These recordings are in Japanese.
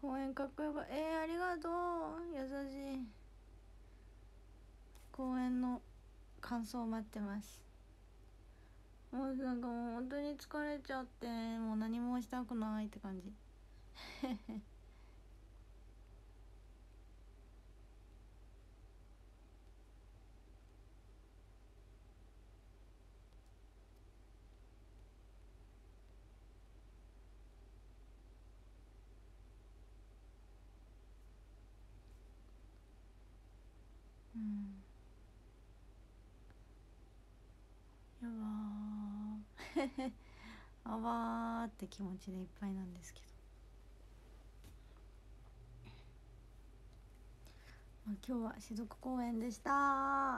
公演かっこよかった。ありがとう。優しい。公演の感想を待ってます。もうなんかもう本当に疲れちゃって、もう何もしたくないって感じ。うん、やばーあわーって気持ちでいっぱいなんですけど、今日は雫公園でした。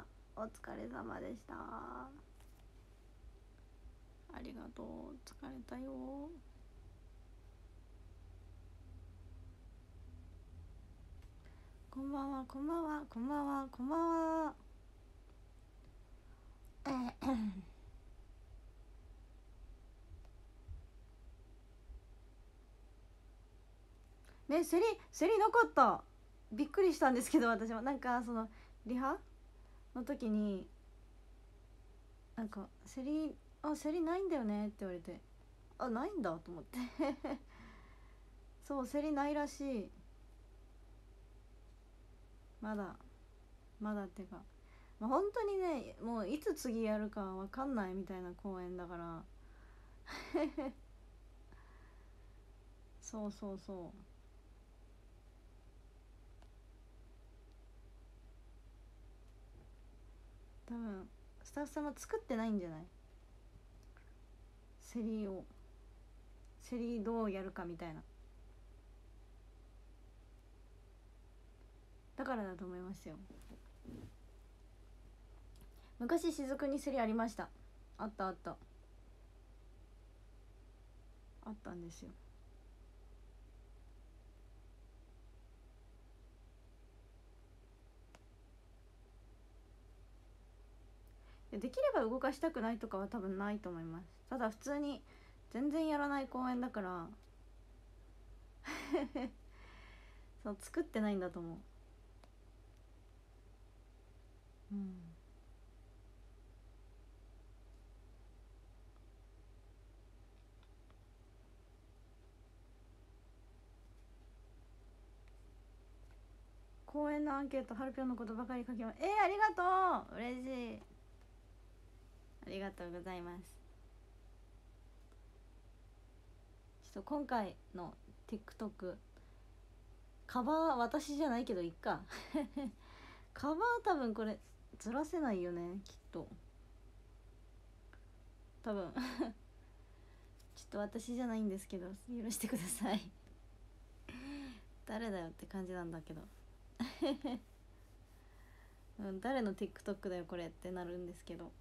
お疲れ様でした。ありがとう。疲れたよ。こんばんは、こんばんは、こんばんは、こんばんは。ね、セリなかった。びっくりしたんですけど、私もなんかそのリハの時になんかセリないんだよねって言われて、あ、ないんだと思って。そう、セリないらしい。まだっていうか、まあ、本当にね、もういつ次やるかわかんないみたいな公演だから。そうそうそう。多分スタッフさんも作ってないんじゃない、セリを。セリどうやるかみたいな。だからだと思いますよ。昔雫にセリありました。あったあった、あったんですよ。できれば動かしたくないとかは多分ないと思います。ただ普通に全然やらない公演だからそう作ってないんだと思う。うん、公演のアンケートハルピョンのことばかり書きます。ありがとう、嬉しい。ありがとうございます。ちょっと今回の TikTok カバー私じゃないけどいっか。カバー多分これずらせないよね、きっと。多分ちょっと私じゃないんですけど許してください。誰だよって感じなんだけど。うん、誰の TikTok だよこれってなるんですけど。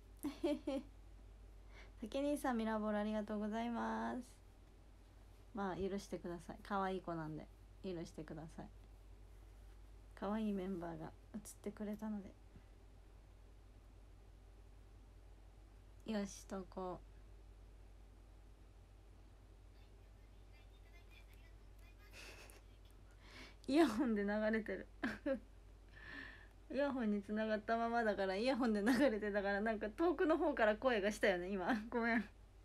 竹兄さんミラーボールありがとうございます。まあ許してください、可愛い子なんで許してください。可愛いメンバーが映ってくれたのでよし投稿。イヤホンで流れてる。イヤホンにつながったままだからイヤホンで流れてたから、なんか遠くの方から声がしたよね今。ごめん。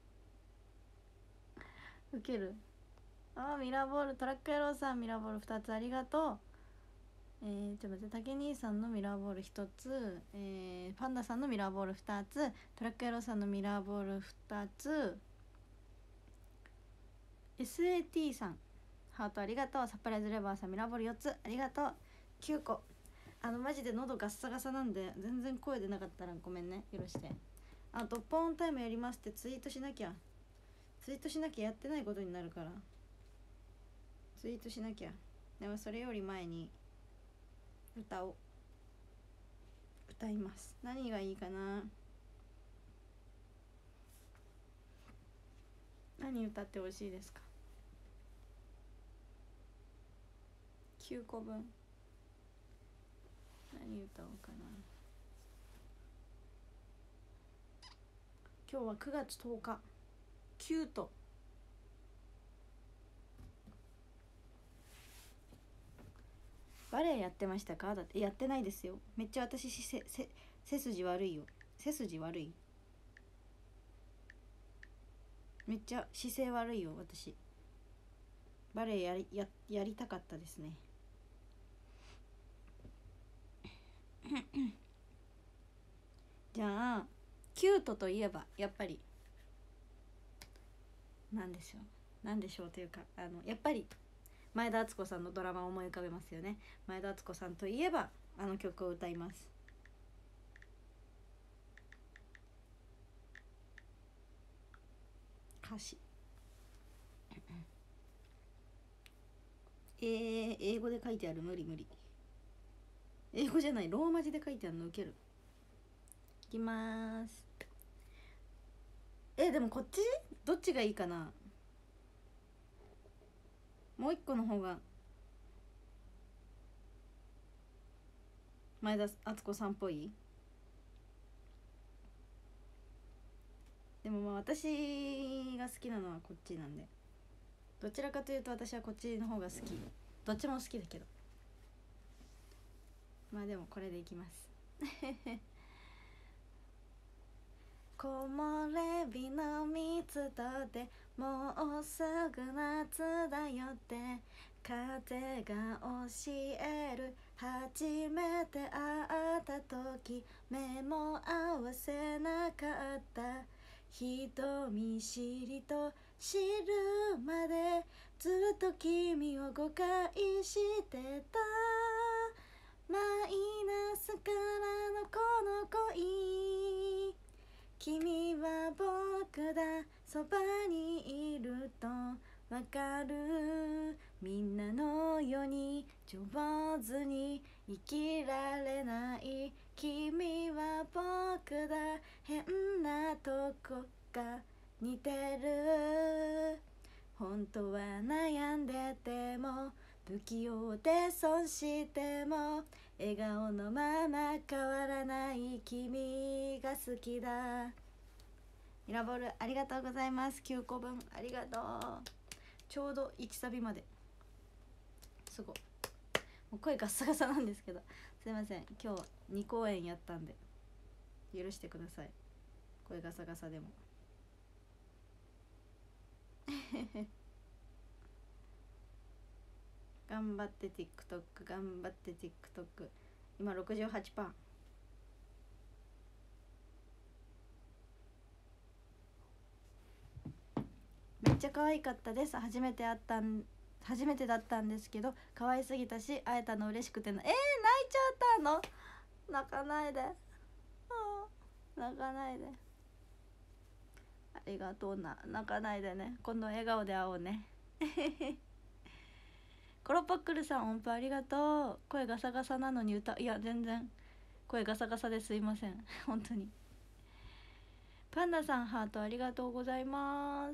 ウケる。ミラーボールトラック野郎さんミラーボール2つありがとう。ちょっと待って、竹兄さんのミラーボール1つ、パンダさんのミラーボール2つ、トラック野郎さんのミラーボール2つ、 SAT さんハートありがとう。サプライズレバーさんミラーボール4つありがとう。9個。マジで喉ガッサガサなんで全然声出なかったらごめんね、許して。ドッポンタイムやりますってツイートしなきゃやってないことになるから、ツイートしなきゃ。でもそれより前に歌います。何がいいかな。何歌ってほしいですか。9個分何歌おうかな。今日は9月10日。キュートバレエやってましたか？だってやってないですよ。めっちゃ私背筋悪いよ。背筋悪い。めっちゃ姿勢悪いよ私。バレエやりたかったですね。じゃあキュートといえばやっぱりなんでしょう、なんでしょうというかやっぱり前田敦子さんのドラマを思い浮かべますよね。前田敦子さんといえばあの曲を歌います。歌詞英語で書いてある。無理無理。英語じゃない、ローマ字で書いてあるのウケる。いきまーす。でもこっちどっちがいいかな。もう一個の方が前田敦子さんっぽい。でもまあ私が好きなのはこっちなんで、どちらかというと私はこっちの方が好き。どっちも好きだけど、まあでもこれでいきます。木漏れ日の密度でもうすぐ夏だよって風が教える。初めて会った時目も合わせなかった。人見知りと知るまでずっと君を誤解してた。マイナスからのこの恋、君は僕だ、そばにいるとわかる。みんなのように上手に生きられない。君は僕だ、変なとこが似てる。本当は悩んでても不器用で損しても笑顔のまま変わらない君が好きだ。ミラボールありがとうございます。9個分ありがとう。ちょうど1サビまで。すごい。もう声ガッサガサなんですけど、すいません。今日2公演やったんで許してください。声ガサガサでも。頑張って TikTok 頑張って TikTok 今 68%。 めっちゃ可愛かったです。初めてだったんですけど可愛すぎたし会えたの嬉しくて泣いちゃったの。泣かないで、泣かないで。ありがとうな、泣かないでね。今度笑顔で会おうね。コロポックルさん音符ありがとう。声ガサガサなのにいや全然声ガサガサですいません本当に。パンダさんハートありがとうございます。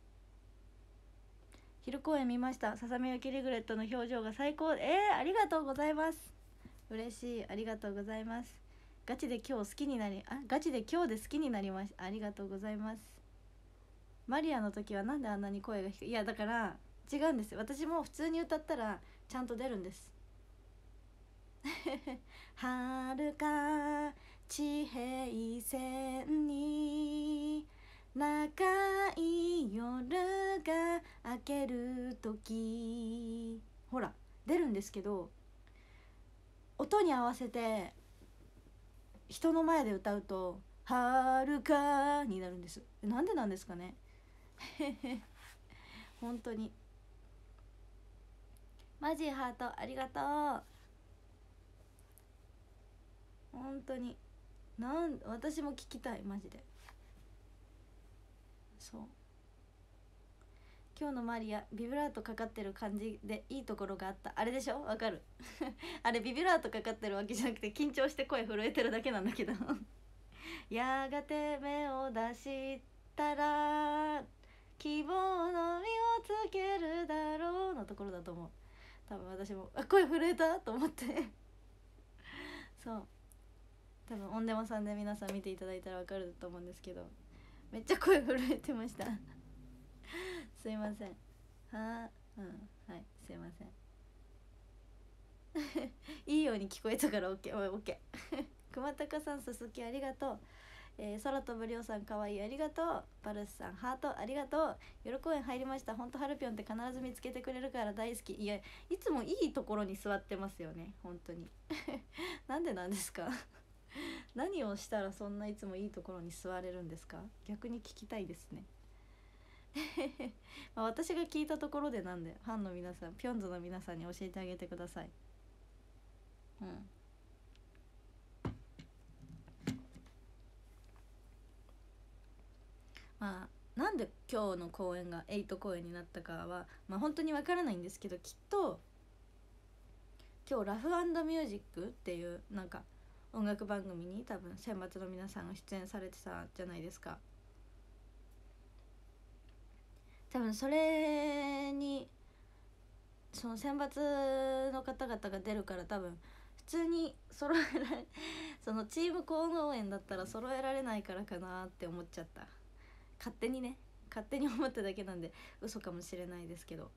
昼公演見ました。ささみ焼きリグレットの表情が最高。ありがとうございます。嬉しい、ありがとうございます。ガチで今日で好きになりました。ありがとうございます。マリアの時はなんであんなに声が低い。いやだから違うんですよ。私も普通に歌ったらちゃんと出るんです。はるか地平線に長い夜が明ける時、ほら出るんですけど、音に合わせて人の前で歌うとはるかになるんです。なんでなんですかね。本当にマジハートありがとう。本当に私も聞きたいマジで。そう、今日のマリアビブラートかかってる感じでいいところがあった。あれでしょ、わかる。あれビブラートかかってるわけじゃなくて緊張して声震えてるだけなんだけど。やがて目を出したら希望の実をつけるだろうのところだと思う。多分私も声震えたと思って。そう多分オンデマさんで皆さん見ていただいたらわかると思うんですけど、めっちゃ声震えてました。すいません。はい、すいません。 いいように聞こえたから OK。 熊高さん、鈴木ありがとう。空飛ぶりょうさん、かわいいありがとう。パルスさん、ハートありがとう。夜公園入りました。ほんとハルピョンって必ず見つけてくれるから大好き。いや、いつもいいところに座ってますよね、本当に。なんでなんですか？何をしたらそんないつもいいところに座れるんですか？逆に聞きたいですね。まあ私が聞いたところでなんで、ファンの皆さん、ピョンズの皆さんに教えてあげてください。うん。まあなんで今日の公演が8公演になったかはまあ本当にわからないんですけど、きっと今日ラフ&ミュージックっていうなんか音楽番組に多分選抜の皆さんが出演されてたじゃないですか。多分それにその選抜の方々が出るから多分普通に揃えられそのチーム公演だったら揃えられないからかなって思っちゃった。勝手にね、勝手に思っただけなんで嘘かもしれないですけど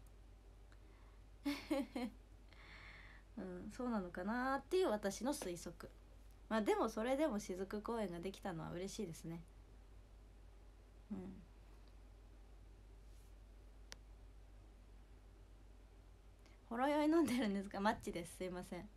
うん、そうなのかなっていう私の推測。まあでもそれでも雫公演ができたのは嬉しいですね。うん。ほろ酔い飲んでるんですか？マッチです。すいません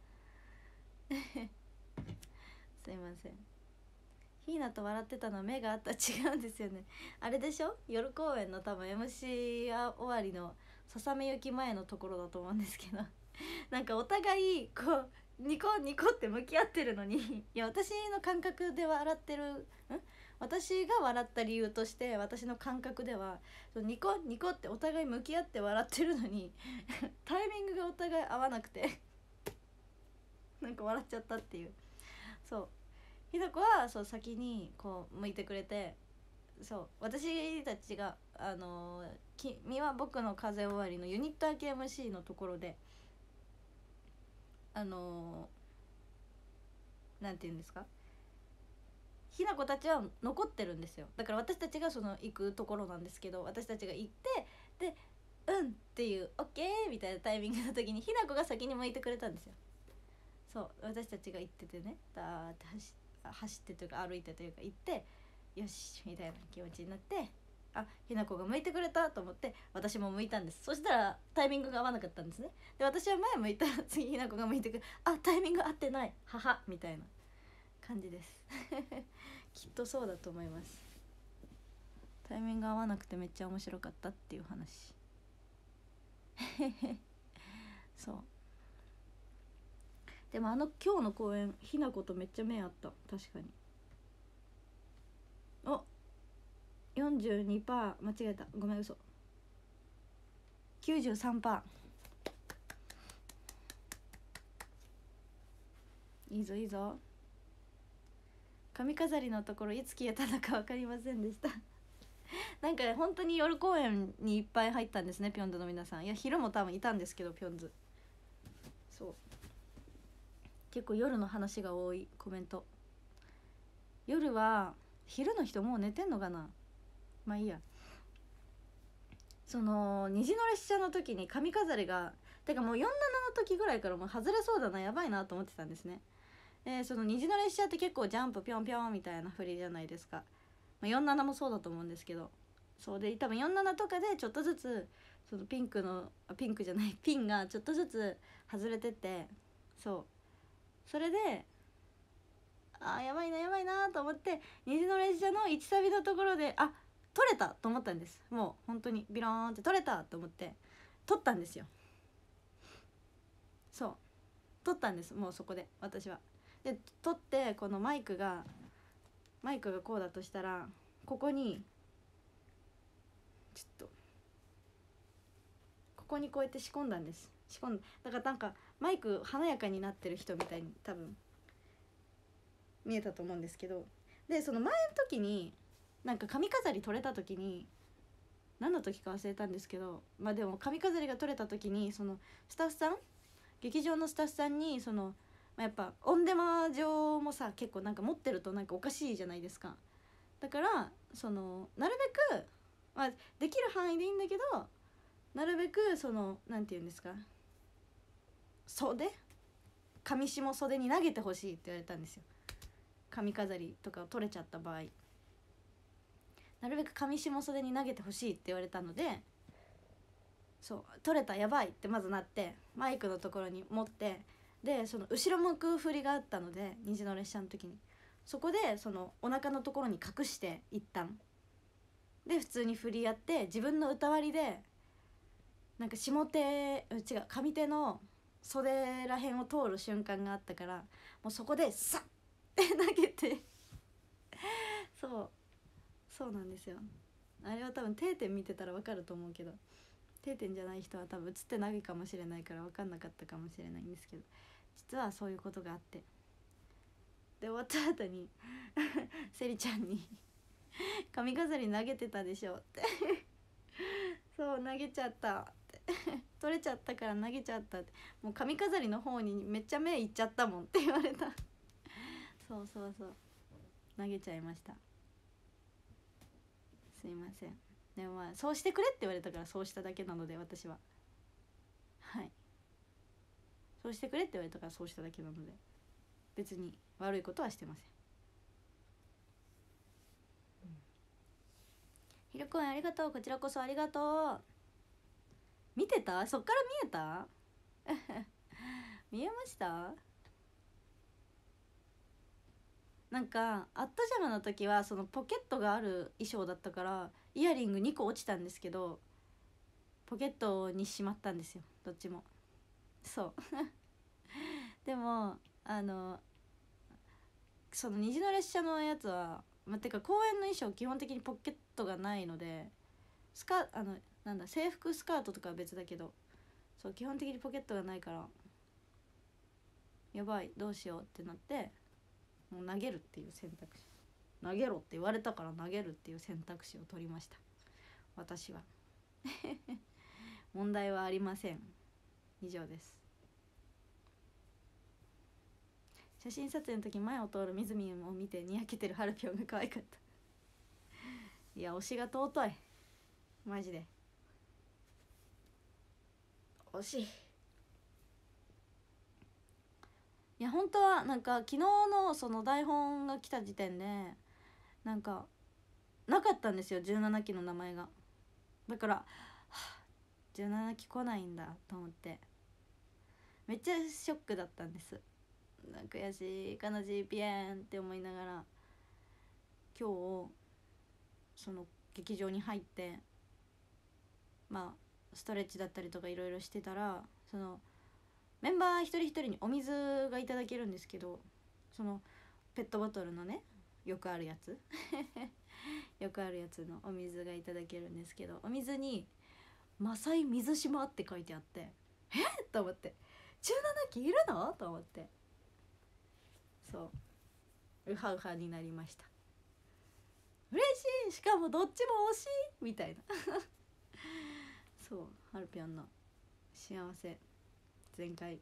すいません。ヒーナと笑ってたの目があったら違うんですよね。あれでしょ、夜公演の多分 MC 終わりのささめゆき前のところだと思うんですけどなんかお互いこうニコニコって向き合ってるのにいや私の感覚で笑ってる私が笑った理由として私の感覚ではニコニコってお互い向き合って笑ってるのにタイミングがお互い合わなくてなんか笑っちゃったっていう。そうひなこはそう先にこう向いてくれて、そう私たちが君は僕の風終わりのユニット明け MC のところでなんて言うんですか、ひな子たちは残ってるんですよ。だから私たちがその行くところなんですけど、私たちが行ってでうんっていうオッケーみたいなタイミングの時にひな子が先に向いてくれたんですよ。そう私たちが行っててね、ダーって走ってというか歩いてというか行ってよしみたいな気持ちになって、あひな子が向いてくれたと思って私も向いたんです。そしたらタイミングが合わなかったんですね。で私は前向いたら次ひな子が向いてくる、あタイミング合ってない母みたいな感じですきっとそうだと思います。タイミング合わなくてめっちゃ面白かったっていう話そうでも今日の公演ひなことめっちゃ目合った。確かに。お 42% 間違えた、ごめん嘘 93%。 いいぞいいぞ。髪飾りのところいつ消えたのか分かりませんでしたなんか本当に夜公演にいっぱい入ったんですね、ピョンズの皆さん。いや昼も多分いたんですけど、ピョンズそう結構夜の話が多いコメント。夜は昼の人もう寝てんのかな、まあいいや。その虹の列車の時に髪飾りがてかもう47の時ぐらいからもう外れそうだな、やばいなと思ってたんですね。その虹の列車って結構ジャンプピョンピョンみたいな振りじゃないですか、まあ、47もそうだと思うんですけど、そうで多分47とかでちょっとずつそのピンクじゃないピンがちょっとずつ外れてって、そうそれでやばいなやばいなと思って虹の列車の1サビのところで取れたと思ったんです。もう本当にビローンって取れたと思って取ったんですよ。そう取ったんです、もうそこで私は。で取ってこのマイクがこうだとしたらここにちょっとここにこうやって仕込んだんです。だからなんかマイク華やかになってる人みたいに多分見えたと思うんですけど、でその前の時になんか髪飾り取れた時に何の時か忘れたんですけど、まあでも髪飾りが取れた時にそのスタッフさん劇場のスタッフさんにその、まあ、やっぱオンデマ上もさ結構なんか持ってるとなんかおかしいじゃないですか。だからそのなるべく、まあ、できる範囲でいいんだけどなるべくそのなんて言うんですか、袖上下袖に投げてほしいって言われたんですよ。髪飾りとかを取れちゃった場合なるべく上下袖に投げてほしいって言われたので、そう取れたやばいってまずなって、マイクのところに持って、でその後ろ向く振りがあったので、虹の列車の時にそこでそのお腹のところに隠して一旦で普通に振りやって、自分の歌割りでなんか下手違う上手の袖らへんを通る瞬間があったから、もうそこでサッて投げてそうなんですよ。あれは多分定点見てたら分かると思うけど、定点じゃない人は多分映ってないかもしれないから分かんなかったかもしれないんですけど、実はそういうことがあって、で終わった後にセリちゃんに髪飾り投げてたでしょってそう投げちゃったって取れちゃったから投げちゃったって、もう髪飾りの方にめっちゃ目いっちゃったもんって言われたそう投げちゃいました。すいません。でもまあそうしてくれって言われたからそうしただけなので、私ははいそうしてくれって言われたからそうしただけなので、別に悪いことはしてません。ひろくんありがとう。こちらこそありがとう。見てた？そっから見えた見えました？なんかアットジャムの時はそのポケットがある衣装だったからイヤリング2個落ちたんですけど、ポケットにしまったんですよ、どっちも。そうでもその虹の列車のやつは、てか公演の衣装基本的にポケットがないので、なんだ制服スカートとかは別だけど、そう基本的にポケットがないから、やばいどうしようってなって、もう投げるっていう選択肢、投げろって言われたから投げるっていう選択肢を取りました、私は問題はありません。以上です。写真撮影の時前を通るみずみんを見てにやけてるハルピョンが可愛かったいや推しが尊い、マジで惜しい。いや本当はなんか昨日のその台本が来た時点でなんかなかったんですよ、17期の名前が。だから、はあ、17期来ないんだと思ってめっちゃショックだったんです。なんか悔しい悲しいピエーンって思いながら、今日その劇場に入ってまあストレッチだったりとかいろいろしてたら、そのメンバー一人一人にお水がいただけるんですけど、そのペットボトルのね、よくあるやつよくあるやつのお水がいただけるんですけど、お水にマサイ水島って書いてあって、と思って、17期いるのと思って、そうウハウハになりました。嬉しい、しかもどっちも惜しいみたいなそうハルピョンの幸せ全開。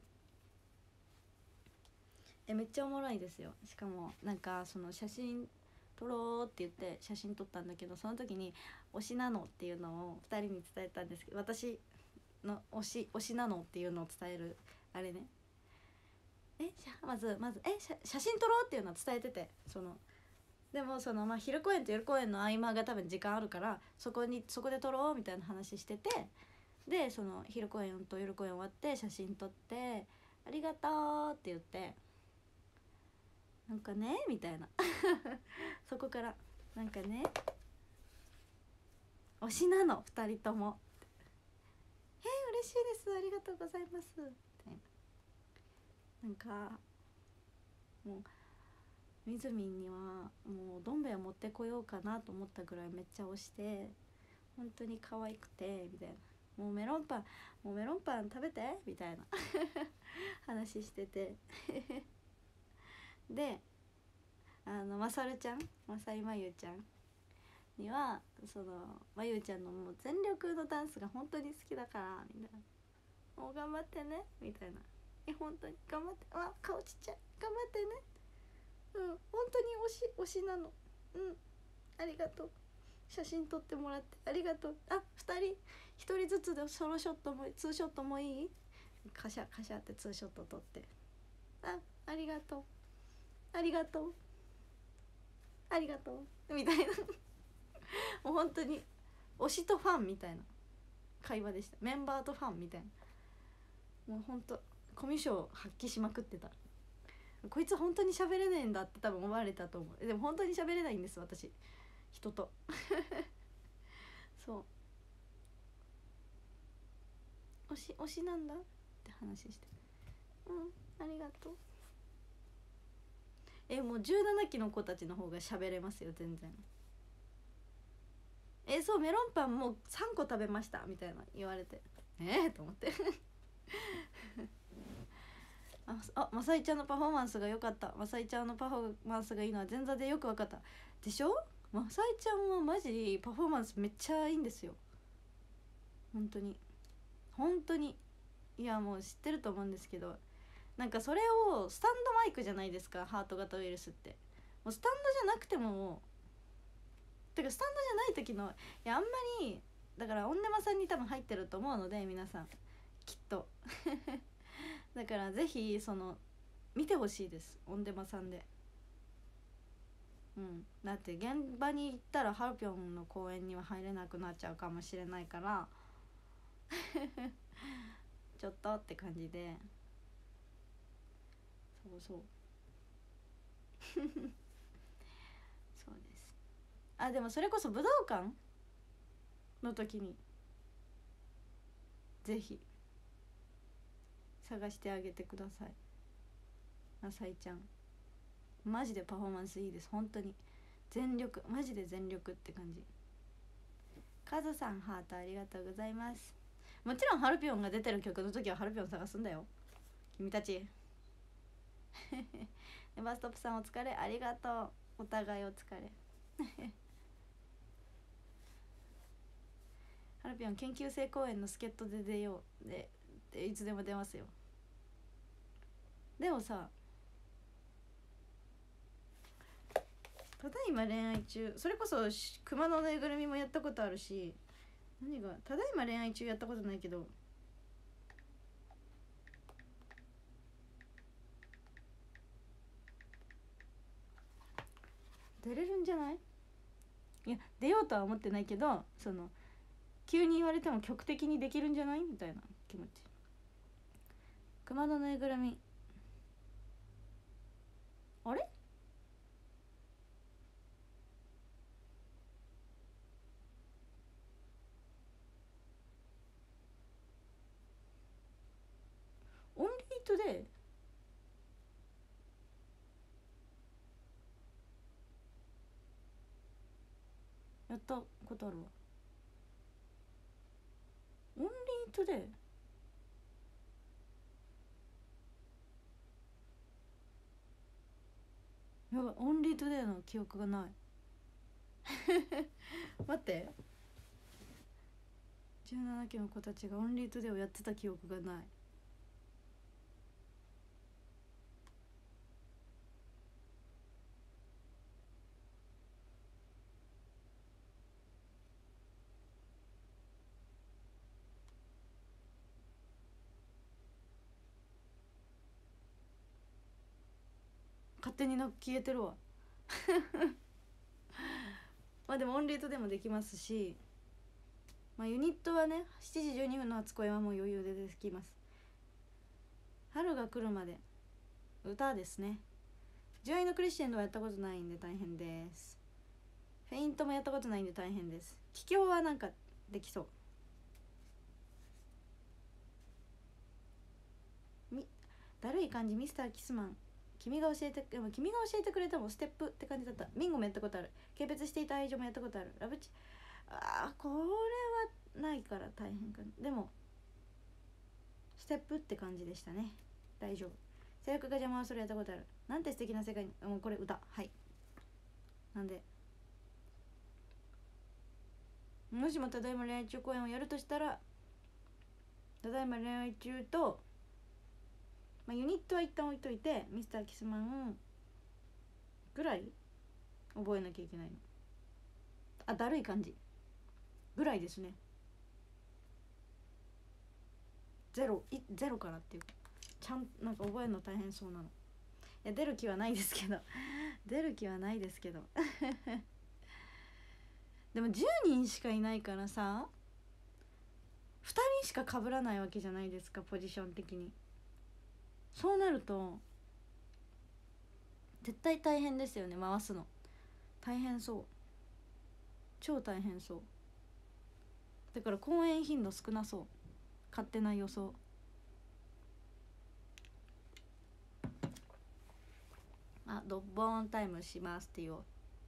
めっちゃおもろいですよ。しかもなんかその写真撮ろうって言って写真撮ったんだけど、その時に推しなのっていうのを2人に伝えたんですけど、私の推しなのっていうのを伝えるあれね、まず写真撮ろうっていうのは伝えてて、でもその昼公演と夜公演の合間が多分時間あるから、そこで撮ろうみたいな話してて、でその昼公演と夜公演終わって写真撮ってありがとうって言って、なんかねみたいなそこからなんかね推しなの2人とも嬉しいです、ありがとうございますみたいな。なんかもうみずみんにはもうどん兵衛を持ってこようかなと思ったぐらいめっちゃ推して、本当に可愛くてみたいな、もうメロンパン食べてみたいな話しててでまさるちゃん、まさりまゆちゃんにはそのまゆちゃんのもう全力のダンスが本当に好きだからみたいな、もう頑張ってねみたいな、本当に頑張って、顔ちっちゃい頑張ってね、本当に推しなの、ありがとう、写真撮ってもらってありがとう、2人1人ずつでソロショットもツーショットもいい、カシャカシャってツーショット撮って、 ありがとうありがとうありがとうみたいなもう本当に推しとファンみたいな会話でした。メンバーとファンみたいな、もう本当コミュ障発揮しまくってた。こいつ本当に喋れねえんだって多分思われたと思う。でも本当に喋れないんです私、人とそう推しなんだって話して、ありがとう。もう17期の子たちの方が喋れますよ全然。そうメロンパンもう3個食べましたみたいな言われてと思ってまさいちゃんのパフォーマンスが良かった。まさいちゃんのパフォーマンスがいいのは前座でよく分かったでしょ。まさいちゃんはマジパフォーマンスめっちゃいいんですよ本当に本当に。いやもう知ってると思うんですけど、なんかそれをスタンドマイクじゃないですか、ハート型ウイルスって。もうスタンドじゃなくてもてかスタンドじゃない時のあんまりだからオンデマさんに多分入ってると思うので皆さんきっとだからぜひ見てほしいですオンデマさんで。だって現場に行ったらハルピョンの公演には入れなくなっちゃうかもしれないからちょっとって感じで、そうそうです。でもそれこそ武道館の時にぜひ探してあげてください。なさいちゃんマジでパフォーマンスいいです本当に。全力マジで全力って感じ。カズさんハートありがとうございます。もちろんハルピョンが出てる曲の時はハルピョン探すんだよ君たちネバストップさんお疲れありがとう。お互いお疲れハルピョン研究生公演の助っ人で出ようでいつでも出ますよ。でもさただいま恋愛中、それこそ熊のぬいぐるみもやったことあるし、何がただいま恋愛中やったことないけど出れるんじゃない。いや出ようとは思ってないけど急に言われても曲的にできるんじゃないみたいな気持ち。熊のぬいぐるみあれオンリートでやったことあるわ。オンリートでやばいオンリートでの記憶がない待って17期の子たちがオンリートでをやってた記憶がない。勝手に消えてるわまあでもオンリートでもできますし、ユニットはね7時12分の初恋はもう余裕でできます。春が来るまで歌ですね。純愛のクリスチェンドはやったことないんで大変です。フェイントもやったことないんで大変です。帰郷はなんかできそう。だるい感じミスターキスマン君が教えてくれたもステップって感じだった。ミンゴもやったことある。軽蔑していた愛情もやったことある。ラブチこれはないから大変かな。でもステップって感じでしたね。大丈夫。制約が邪魔はそれやったことある。なんて素敵な世界にもうこれ歌はい。なんでもしもただいま恋愛中公演をやるとしたらただいま恋愛中とユニットは一旦置いといてミスターキスマンぐらい覚えなきゃいけないの。だるい感じぐらいですね。ゼロからっていうかちゃんなんか覚えるの大変そうなの。いや出る気はないですけど出る気はないですけどでも10人しかいないからさ、2人しか被らないわけじゃないですか、ポジション的に。そうなると絶対大変ですよね、回すの大変そう、超大変そう。だから公演頻度少なそう、勝手な予想。あ、ドッボーンタイムしますって言おう。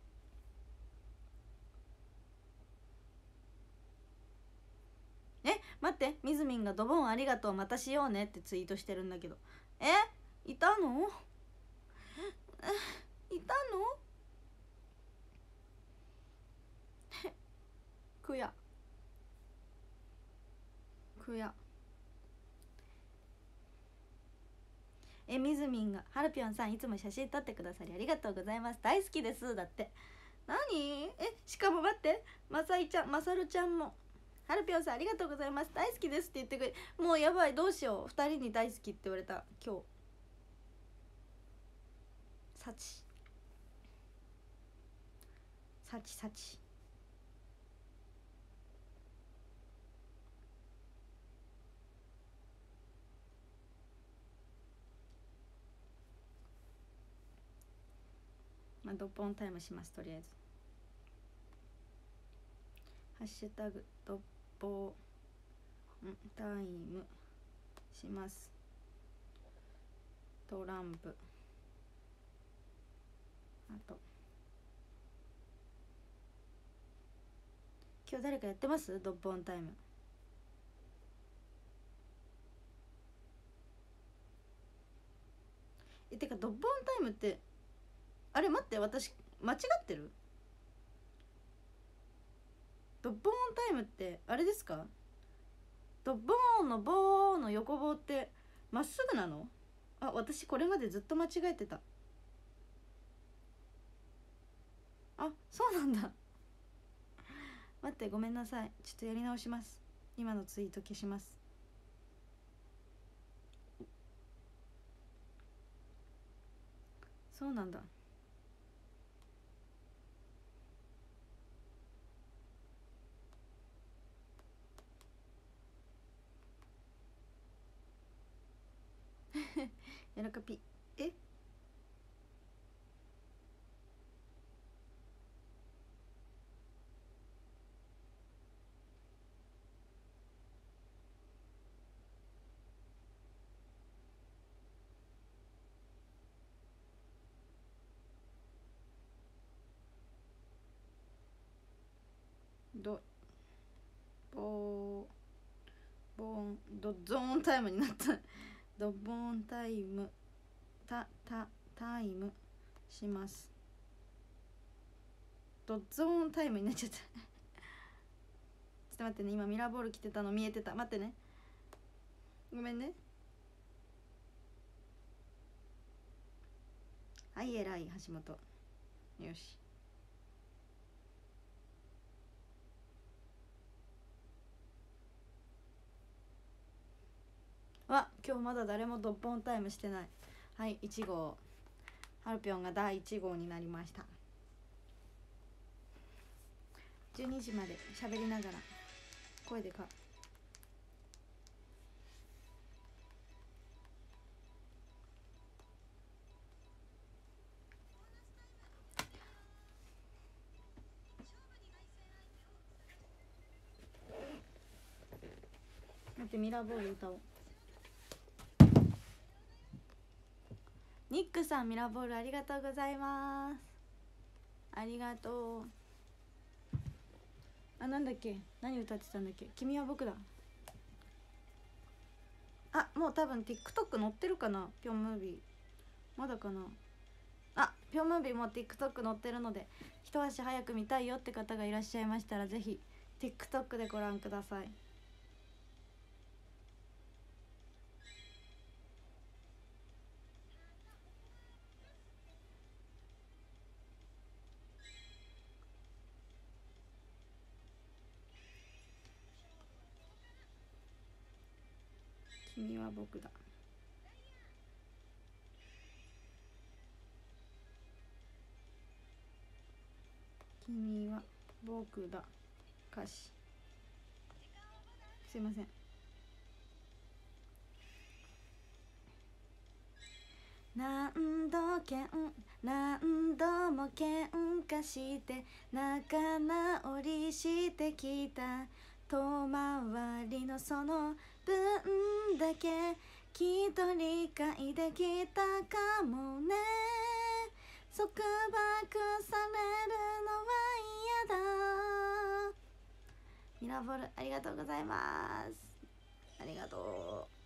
待って、みずみんがドボンありがとうまたしようねってツイートしてるんだけど、いたのいたのくやくや。みずみんがはるぴょんさんいつも写真撮ってくださりありがとうございます、大好きですだって。何しかも待って、まさいちゃんまさるちゃんもはるぴょんさんありがとうございます大好きですって言ってくれ。もうやばい、どうしよう、2人に大好きって言われた今日。サチサチサチ。まあドッポンタイムします、とりあえず。ハッシュタグドッポンタイムします、トランプ。あと今日誰かやってます？ドッポンタイム。てかドッポンタイムって、あれ待って、私間違ってる？ドッポンタイムってあれですか？ドッボーンのボーの横棒ってまっすぐなの？あ、私これまでずっと間違えてた。あ、そうなんだ待って、ごめんなさい、ちょっとやり直します。今のツイート消します。そうなんだやらかぴ。ドボーボーンドゾーンタイムになったドボーンタイムタイムします。ドゾーンタイムになっちゃったちょっと待ってね、今ミラーボール来てたの見えてた。待ってね、ごめんね。はい、偉い橋本。よし、今日まだ誰もドッポンタイムしてない。はい、1号ハルピョンが第1号になりました。12時まで喋りながら声でか。待って、ミラーボール歌おう。ニックさんミラーボールありがとうございます。ありがとう。なんだっけ、何歌ってたんだっけ。君は僕だ。もう多分 TikTok 載ってるかな、ピョンムービー。まだかな。ピョンムービーも TikTok 載ってるので、一足早く見たいよって方がいらっしゃいましたらぜひ TikTok でご覧ください。君は僕だ。 君は僕だ歌詞すいません。何度も喧嘩して仲直りしてきた遠回りのその分だけきっと理解できたかもね。束縛されるのは嫌だ。ミラボルありがとうございます。ありがとう。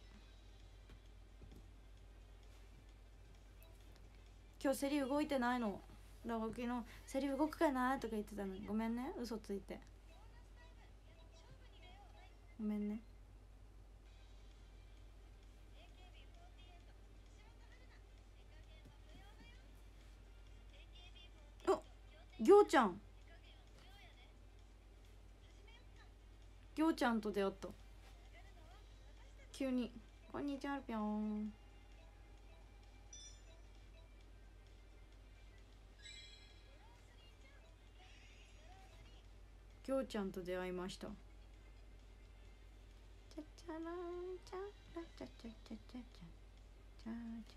今日セリ動いてないの。だから昨日セリ動くかなとか言ってたのにごめんね、嘘ついてごめんね。お、ぎょうちゃんと出会った。急にこんにちはぴょん。ぎょうちゃんと出会いました。チャチャランチャラチャチャチャチャチャチャチャチャ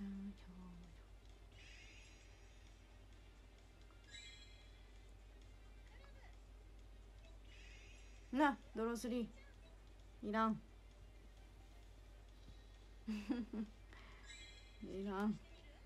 チャな、ドロー3いらんいらん。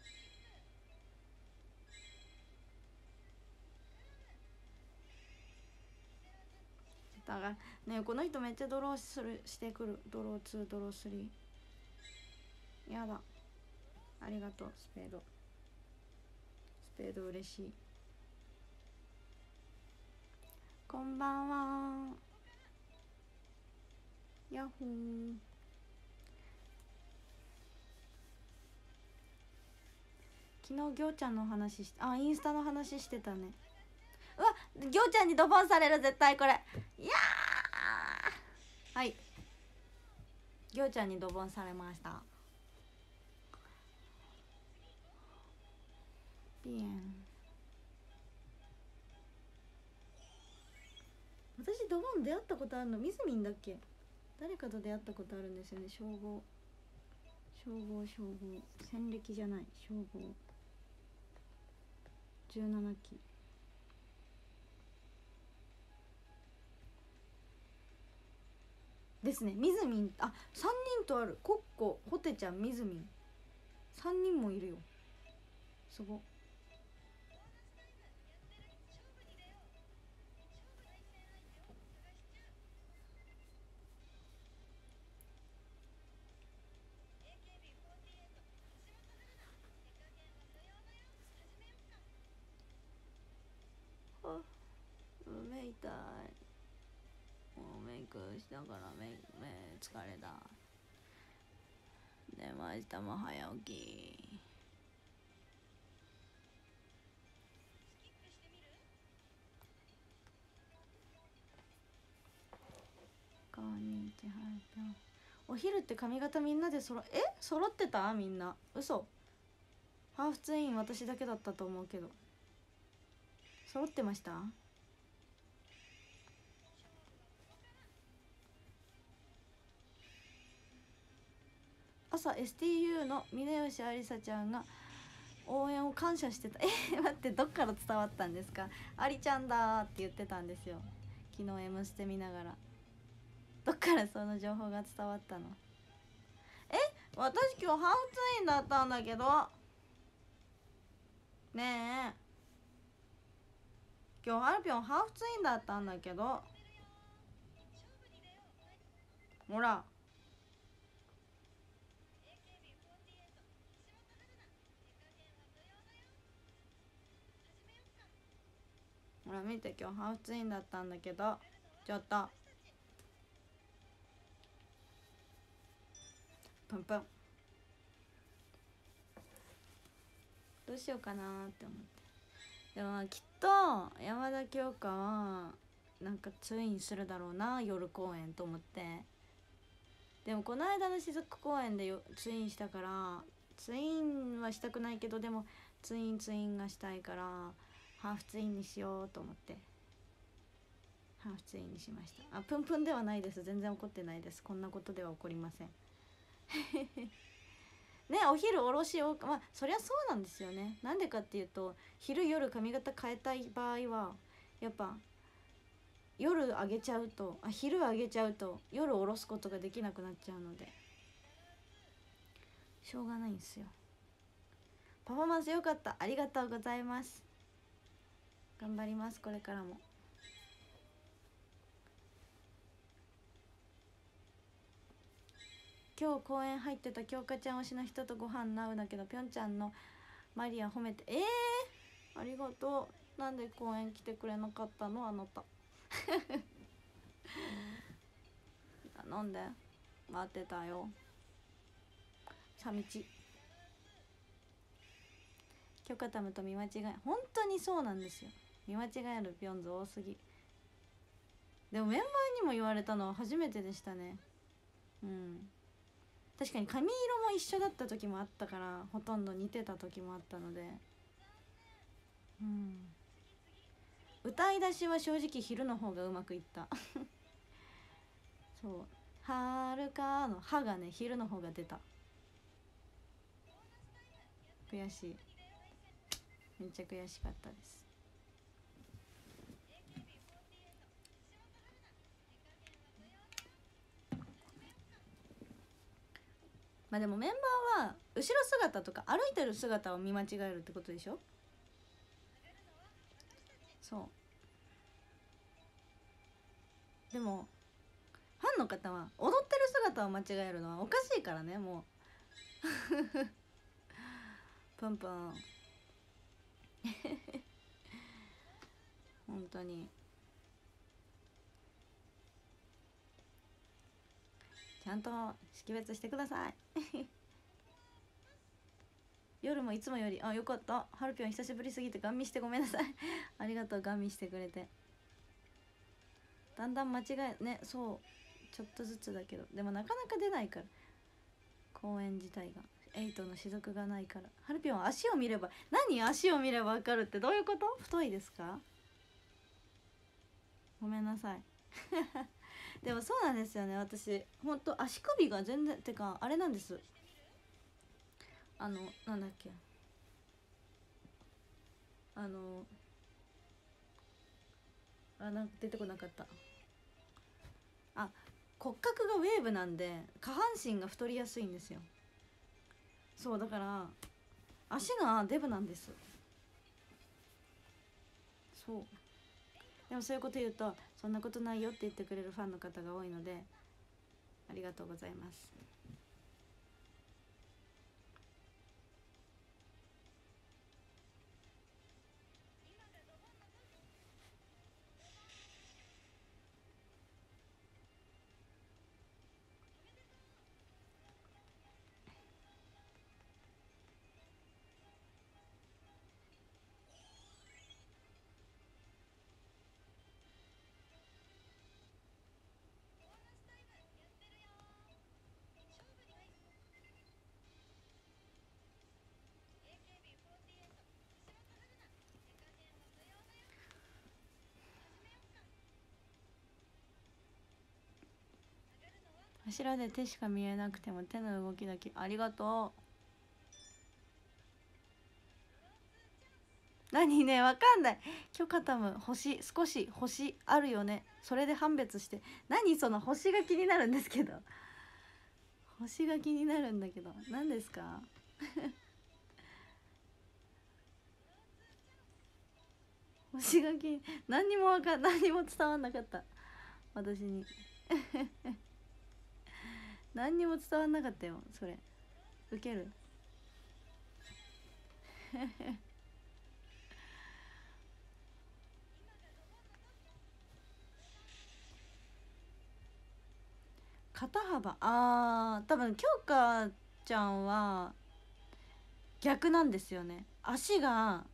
だからね、この人めっちゃドローしてくる。ドロー2ドロー3やだ。ありがとうスペード。スペード嬉しい。こんばんは。ヤッホー。昨日ぎょうちゃんの話して、あ、インスタの話してたね。うわ、ぎょうちゃんにドボンされる絶対これ。いやー、はい、ぎょうちゃんにドボンされました。ピエン。私ドボン出会ったことあるのみずみんだっけ。誰かと出会ったことあるんですよね。称号戦歴じゃない、称号17期ですね。みずみん、あ、3人とある。コッコ、ホテちゃん、みずみん、3人もいるよ。すごっ。あ、目痛い。もうメイクしたから目疲れた。でも明日も早起き。こんにちは。お昼って髪型みんなで揃ってたみんな。嘘。ハーフツイン私だけだったと思うけど揃ってました。朝 STU の峯吉ありさちゃんが応援を感謝してた。待って、どっから伝わったんですか。ありちゃんだって言ってたんですよ昨日 M ステ見ながら。どっからその情報が伝わったの。私今日ハーフツインだったんだけどねえ、今日ハルピョンハーフツインだったんだけど、ほらほら見て、今日ハーフツインだったんだけど。ちょっとプンプンどうしようかなって思って。でもきっと山田京香はなんかツインするだろうな、夜公演と思って。でもこの間の雫公演でツインしたからツインはしたくないけど、でもツインがしたいからハーフツインにしようと思ってハーフツインにしました。あ、プンプンではないです。全然怒ってないです。こんなことでは起こりませんね、お昼おろしを、まあそりゃそうなんですよね。なんでかっていうと、昼夜髪型変えたい場合はやっぱ夜上げちゃうと、昼上げちゃうと夜下ろすことができなくなっちゃうのでしょうがないんですよ。パフォーマンス良かった、ありがとうございます。頑張ります、これからも。今日公園入ってた京香ちゃん推しの人とご飯なうだけど、ぴょんちゃんのマリア褒めて、ありがとう。なんで公園来てくれなかったのあなたなんで待ってたよ。寂し。許可タムと見間違え、本当にそうなんですよ。見間違えるピョンズ多すぎ。でもメンバーにも言われたのは初めてでしたね。うん、確かに髪色も一緒だった時もあったから、ほとんど似てた時もあったので、うん、歌い出しは正直昼の方がうまくいったそう、はるかの歯がね、昼の方が出た。悔しい、めっちゃ悔しかったです。まあでもメンバーは後ろ姿とか歩いてる姿を見間違えるってことでしょ。そうでもファンの方は踊ってる姿を間違えるのはおかしいからね、もうプンプン本当にちゃんと識別してください夜もいつもより、あ、よかった。はるぴょん久しぶりすぎてガン見してごめんなさいありがとう、ガン見してくれて。だんだん間違えね、そうちょっとずつだけど、でもなかなか出ないから、公園自体が8の雫がないから。はるぴょんは足を見れば、何足を見れば分かるってどういうこと？太いですか？ごめんなさいでもそうなんですよね、私ほんと足首が全然、てかあれなんです、なんだっけ、なんか出てこなかった。骨格がウェーブなんで下半身が太りやすいんですよ。そうだから足がデブなんです。そうでもそういうこと言うと、そんなことないよって言ってくれるファンの方が多いので、ありがとうございます。柱で手しか見えなくても手の動きだけ、ありがとう。何ね、わかんない。許可タム星、少し星あるよね、それで判別して。何その星が気になるんですけど星が気になるんだけど、何ですか星が気に、何にも何にも伝わんなかった、私に何にも伝わんなかったよ、それ。ウケる肩幅、多分京香ちゃんは逆なんですよね。足が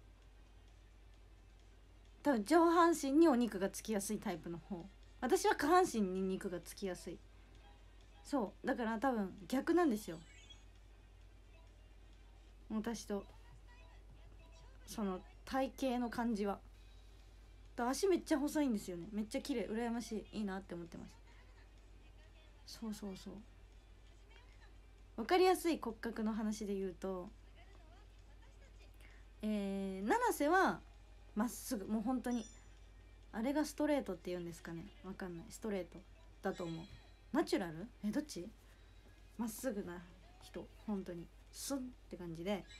多分上半身にお肉がつきやすいタイプの方、私は下半身に肉がつきやすい。そうだから多分逆なんですよ、私とその体型の感じは。足めっちゃ細いんですよね。めっちゃ綺麗、羨ましい、いいなって思ってます。そうそうそう、分かりやすい骨格の話で言うと、七瀬はまっすぐ、もう本当にあれがストレートっていうんですかね、分かんない、ストレートだと思う。ナチュラル、どっち、まっすぐな人、本当にスンって感じで、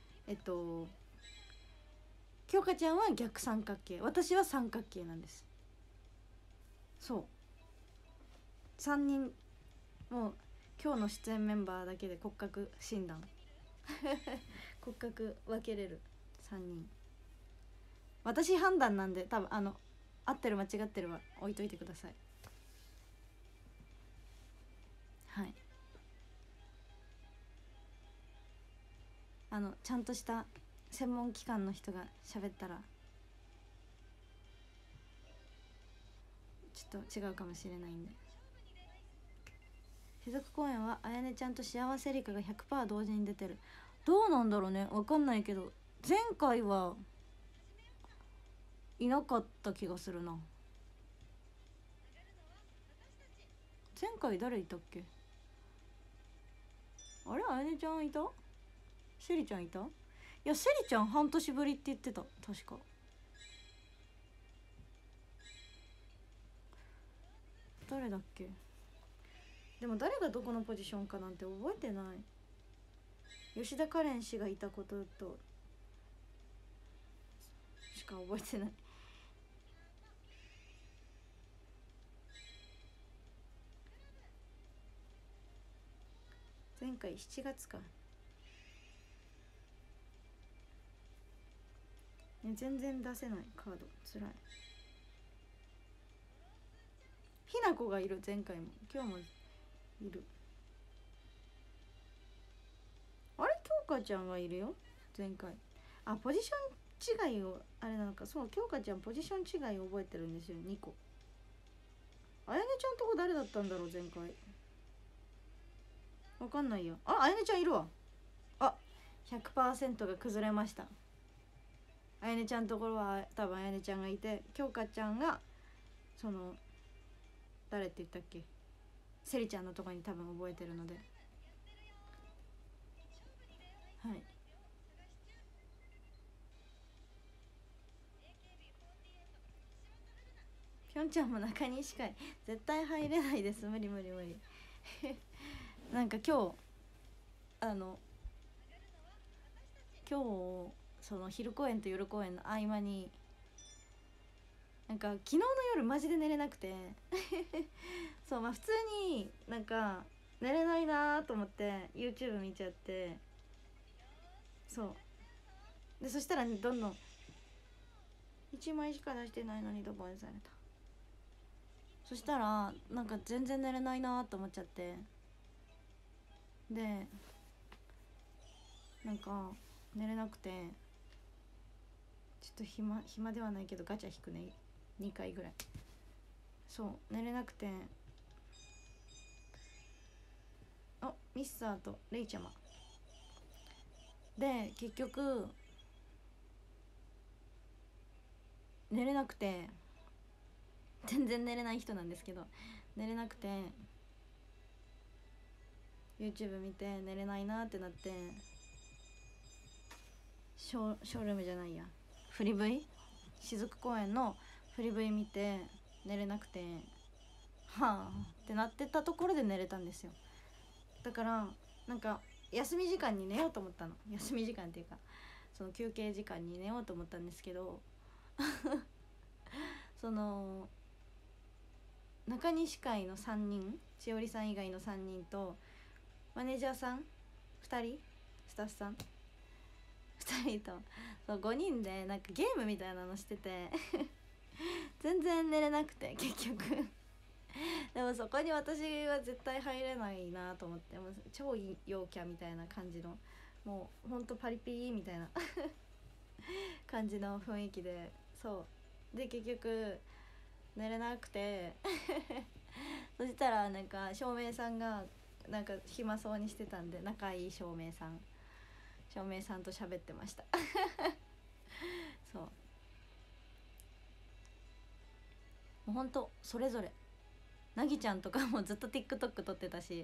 京香ちゃんは逆三角形、私は三角形なんです。そう3人、もう今日の出演メンバーだけで骨格診断骨格分けれる3人、私判断なんで、多分合ってる間違ってるは置いといてください。はい、ちゃんとした専門機関の人が喋ったらちょっと違うかもしれないんで。附属公園はあやねちゃんと幸せリカが 100% 同時に出てる。どうなんだろうね、分かんないけど前回はいなかった気がするな。前回誰いたっけ、あれ、あやねちゃんいた、セリちゃんいた、いやセリちゃん半年ぶりって言ってた確か。誰だっけ、でも誰がどこのポジションかなんて覚えてない。吉田カレン氏がいたこととしか覚えてない。前回7月か、ね、全然出せないカードつらい。ひなこがいる、前回も今日もいる。あれ、京香ちゃんがいるよ前回。あ、ポジション違いをあれなのか、そう、京香ちゃんポジション違いを覚えてるんですよ、2個。あやねちゃんとこ誰だったんだろう前回、わかんないよ。あやねちゃんいるわ。あ、100% が崩れました。あやねちゃんのところは多分あやねちゃんがいて、京香ちゃんがその誰って言ったっけ、セリちゃんのところに多分覚えてるので、はい。ぴょんちゃんも中西会絶対入れないです、無理無理無理なんか今日今日その昼公演と夜公演の合間になんか昨日の夜マジで寝れなくてそう、まあ普通になんか寝れないなと思って YouTube 見ちゃって、そうで、そしたらどんどん1枚しか出してないのにドボンされた。そしたらなんか全然寝れないなと思っちゃって、でなんか寝れなくて、ちょっと暇ではないけどガチャ引くね、2回ぐらい。そう寝れなくて、あ、ミスターとレイちゃまで結局寝れなくて、全然寝れない人なんですけど、寝れなくて YouTube 見て寝れないなってなって、ショールームじゃないや、フリ V 雫公園のフリ V 見て寝れなくて、はあってなってたところで寝れたんですよ。だからなんか休み時間に寝ようと思ったの、休み時間っていうかその休憩時間に寝ようと思ったんですけどその中西会の3人、しおりさん以外の3人とマネージャーさん2人、スタッフさん2人と、そう5人でなんかゲームみたいなのしてて全然寝れなくて結局でもそこに私は絶対入れないなと思って、もう超陽キャみたいな感じの、もうほんとパリピーみたいな感じの雰囲気で、そうで結局寝れなくてそしたらなんか照明さんがなんか暇そうにしてたんで、仲いい照明さんと喋ってましたそう、もうほんとそれぞれ。なぎちゃんとかもずっと TikTok 撮ってたし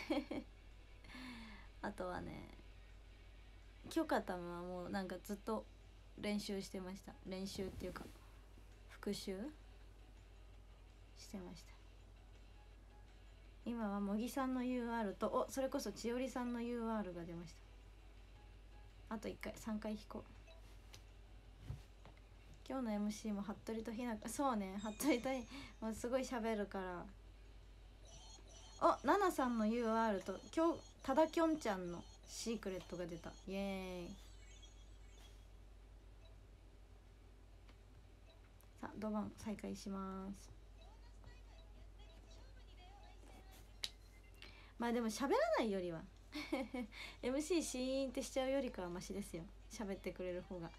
あとはね、きょかたむはもうなんかずっと練習してました。練習っていうか復習してました。今は茂木さんの UR と、それこそ千織さんの UR が出ました。あと1回3回引こう。今日の MC も服部とひなか、そうね、服部ともうすごい喋るから。ナナさんの UR と今日ただきょんちゃんのシークレットが出た。イエーイ。さあドバン再開します。まあでも喋らないよりはMC シーンってしちゃうよりかはマシですよ、喋ってくれる方が。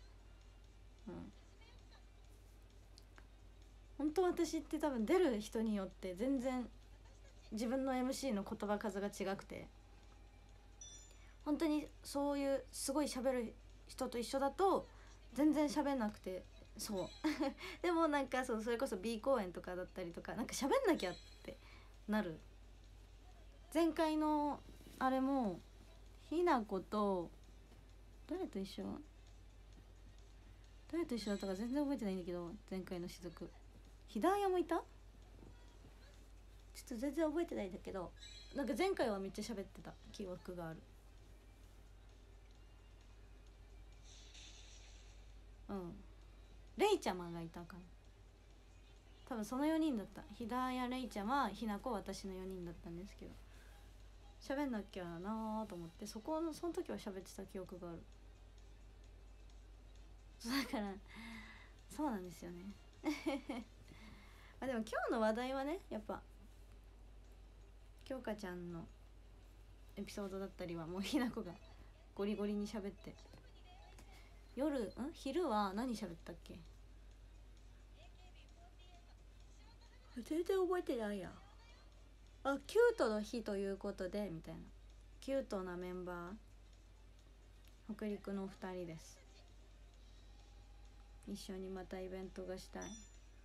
本当私って多分出る人によって全然自分の MC の言葉数が違くて、本当にそういうすごい喋る人と一緒だと全然喋んなくて、そうでもなんかそれこそ B 公演とかだったりとか、なんか喋んなきゃってなる。前回のあれもひな子と誰と一緒だったか全然覚えてないんだけど、前回の雫ひだやもいた、ちょっと全然覚えてないんだけど、なんか前回はめっちゃ喋ってた記憶がある。レイちゃまがいたかな、多分その4人だった。ひだや、レイちゃま、ひなこ、私の4人だったんですけど、喋んなきゃなと思ってその時は喋ってた記憶がある。だからそうなんですよねでも今日の話題はね、やっぱ京香ちゃんのエピソードだったりはもうひなこがゴリゴリに喋って、昼は何喋ったっけ、全然覚えてないや。キュートの日ということでみたいな、キュートなメンバー、北陸の2人です。一緒にまたイベントがしたい。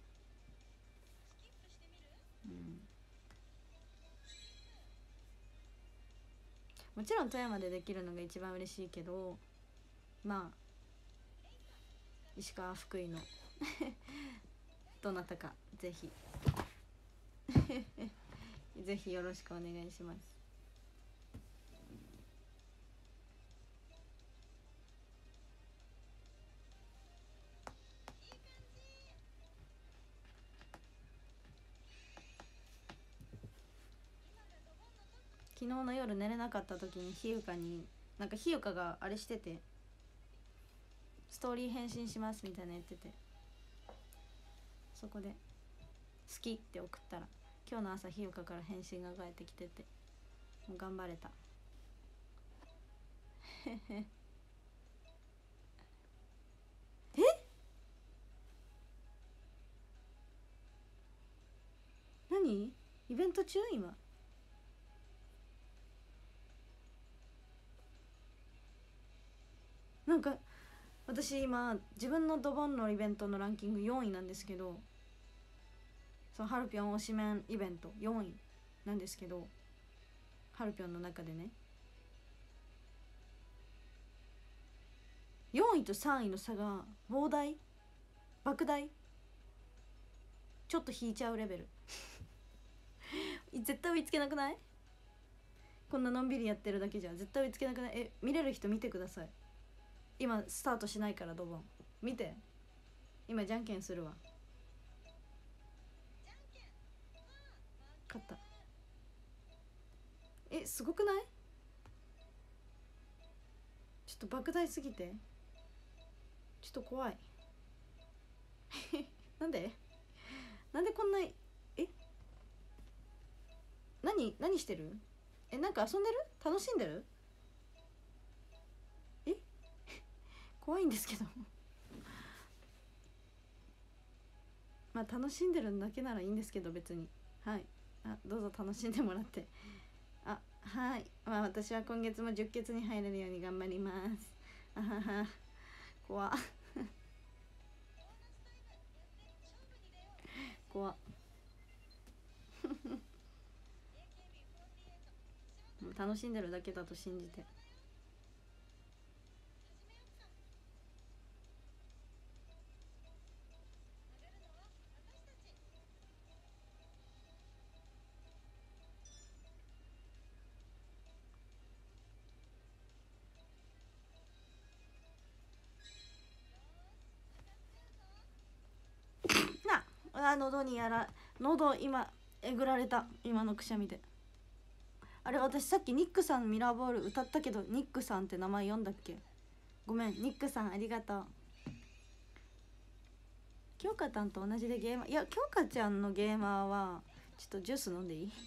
もちろん富山でできるのが一番嬉しいけど、まあ石川福井のどなたかぜひぜひよろしくお願いします。昨日の夜寝れなかった時にひゆかがあれしてて、ストーリー返信しますみたいな言ってて、そこで好きって送ったら今日の朝ひゆかから返信が返ってきてて、もう頑張れたえ、何イベント中今、なんか私今自分のドボンのイベントのランキング4位なんですけど、そのハルピョン推しメンイベント4位なんですけど、ハルピョンの中でね4位と3位の差が膨大、莫大、ちょっと引いちゃうレベル絶対追いつけなくない？こんなのんびりやってるだけじゃ絶対追いつけなくない？見れる人見てください。今スタートしないからドボン見て、今じゃんけんするわ。勝った。すごくない？ちょっと莫大すぎてちょっと怖いなんでこんな何してる？なんか遊んでる？楽しんでる？怖いんですけどまあ楽しんでるだけならいいんですけど別に、はい、どうぞ楽しんでもらって。はい、まあ私は今月も10決に入れるように頑張ります。あはは怖っこは楽しんでるだけだと信じて。喉に喉今えぐられた、今のくしゃみで。あれ、私さっきニックさんミラーボール歌ったけど、ニックさんって名前読んだっけ？ごめん、ニックさんありがとう。京香たんと同じでゲーマー、いや京香ちゃんのゲーマーはちょっとジュース飲んでいい？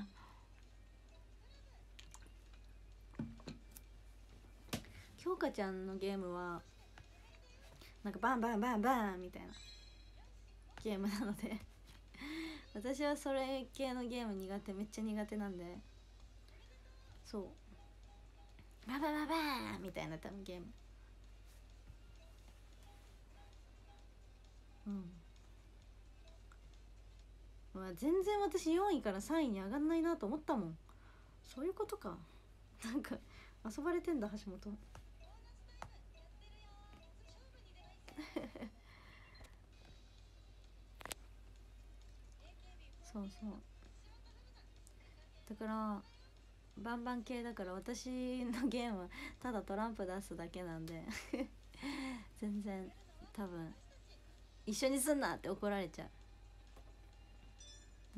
京香ちゃんのゲームはなんかバンバンバンバンみたいなゲームなので私はそれ系のゲーム苦手、めっちゃ苦手なんで、そうバンバンバンバンみたいな多分ゲーム。まあ、全然私4位から3位に上がんないなと思ったもん。そういうことか。なんか遊ばれてんだ橋本そうそう、だからバンバン系だから、私のゲームはただトランプ出すだけなんで全然多分一緒にすんなって怒られちゃう。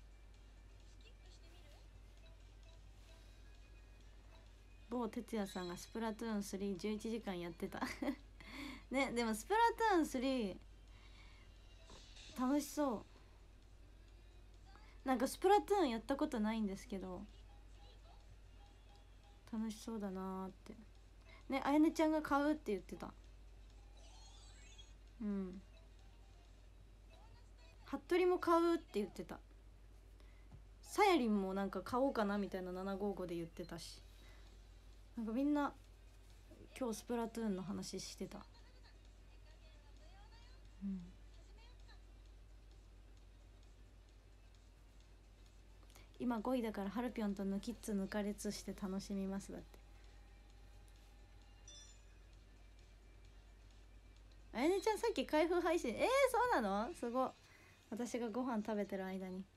某哲也さんがスプラトゥーン3 11時間やってたね。でもスプラトゥーン3楽しそう。なんかスプラトゥーンやったことないんですけど楽しそうだなーってね。あやねちゃんが買うって言ってた。服部も買うって言ってた。さやりんもなんか買おうかなみたいな755で言ってたし、なんかみんな今日スプラトゥーンの話してた。今5位だからハルピョンと抜きつ抜かれつして楽しみますだって。あやねちゃんさっき開封配信、そうなの？すごい。私がご飯食べてる間に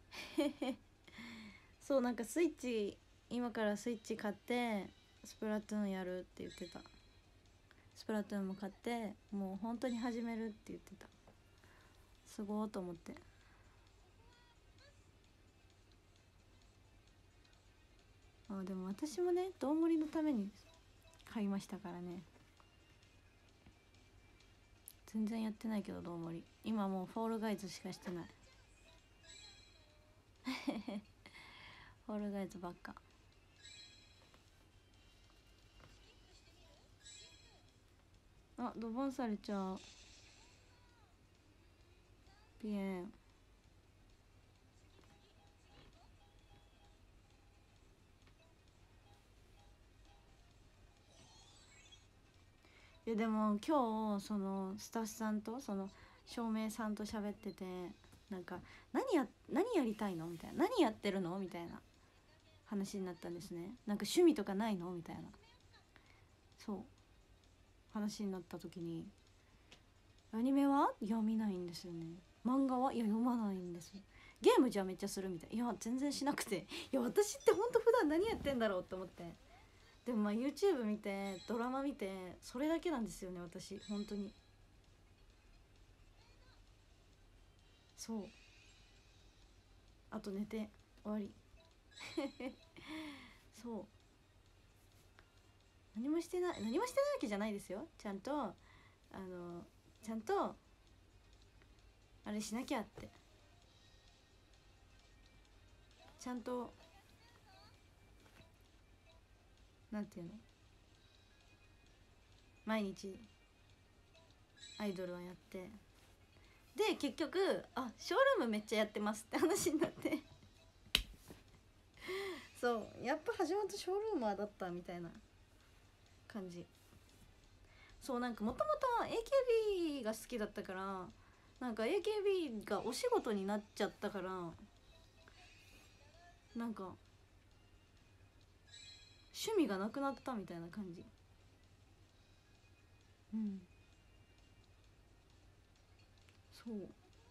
そう、なんかスイッチ、今からスイッチ買ってスプラトゥーンやるって言ってた。スプラトゥーンも買ってもう本当に始めるって言ってた。すごーと思って。でも私もね、どんもりのために買いましたからね。全然やってないけど、どんもり今もうフォールガイズしかしてないフォールガイズばっか。ドボンされちゃう。ピエンいやでも今日そのスタッフさんとその照明さんと喋ってて、なんか何やりたいのみたいな、何やってるのみたいな話になったんですね。なんか趣味とかないのみたいな、そう話になった時に、アニメはいや見ないんですよね。漫画はいや読まないんです。ゲームじゃめっちゃするみたい。いや全然しなくて、いや私ってほんと普段何やってんだろうって思って。でもまあ YouTube 見てドラマ見てそれだけなんですよね、私本当に。そう、あと寝て終わりそう、何もしてないわけじゃないですよ。ちゃんとちゃんとあれしなきゃって、ちゃんとなんていうの、毎日アイドルをやって、で結局ショールームめっちゃやってますって話になってそうやっぱ始まったショールーマーだったみたいな感じ。そう、なんかもともと AKB が好きだったから、 なんか AKB がお仕事になっちゃったから、なんか趣味がなくなったみたいな感じ。うん、そう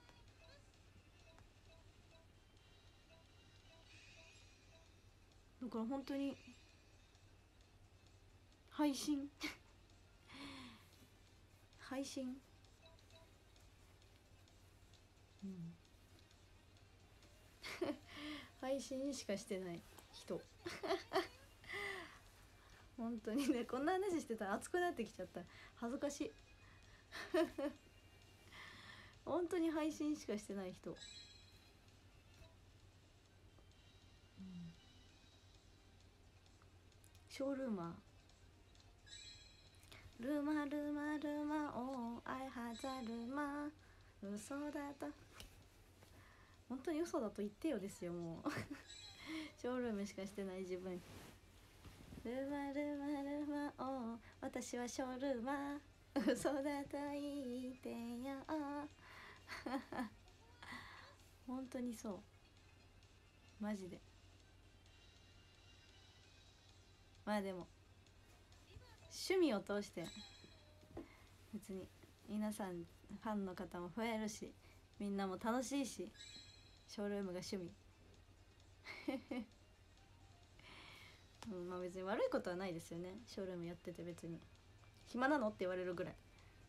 だから本当に配信配信、うん、配信しかしてない人本当にね、こんな話してたら熱くなってきちゃった。恥ずかしい本当に配信しかしてない人、うん、ショールーマー、ルマルマルマオーアイハザルマ、嘘だと、本当に嘘だと言ってよですよ、もうショールームしかしてない自分。ルマルマルマオー、私はショールーマー、嘘だと言ってよ本当にそう、マジで。まあでも趣味を通して別に皆さんファンの方も増えるし、みんなも楽しいし、ショールームが趣味うん、まあ別に悪いことはないですよね。ショールームやってて別に暇なのって言われるぐらい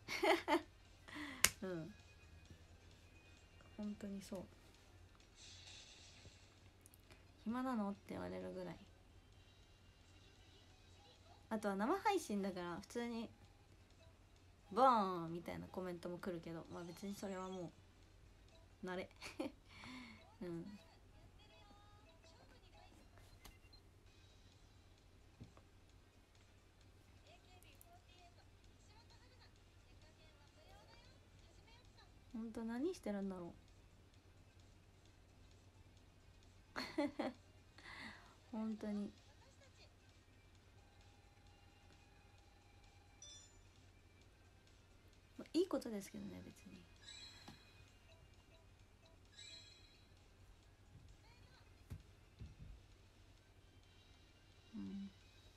うん本当にそう、暇なのって言われるぐらい。あとは生配信だから普通にボーンみたいなコメントも来るけど、まあ別にそれはもう慣れうん、ほんと何してるんだろう本当に。まあいいことですけどね別に。うん、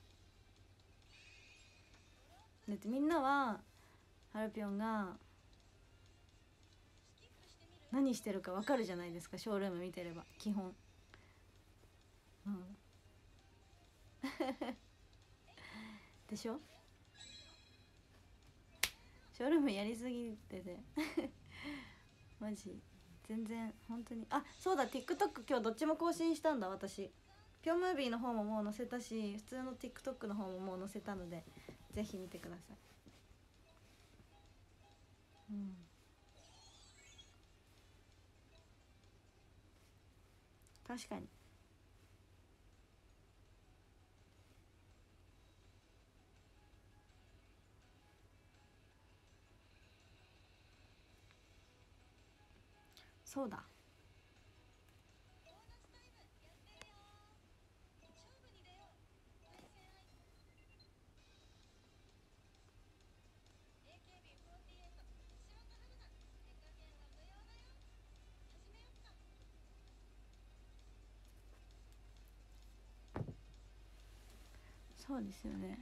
だってみんなはハルピョンが何してるかわかるじゃないですか、ショールーム見てれば基本。うんでしょ、ショールームやりすぎててマジ全然本当に。あ、そうだ TikTok 今日どっちも更新したんだ私。ピョンムービーの方ももう載せたし、普通の TikTok の方ももう載せたのでぜひ見てください。うん、確かにそうだ。そうですよね、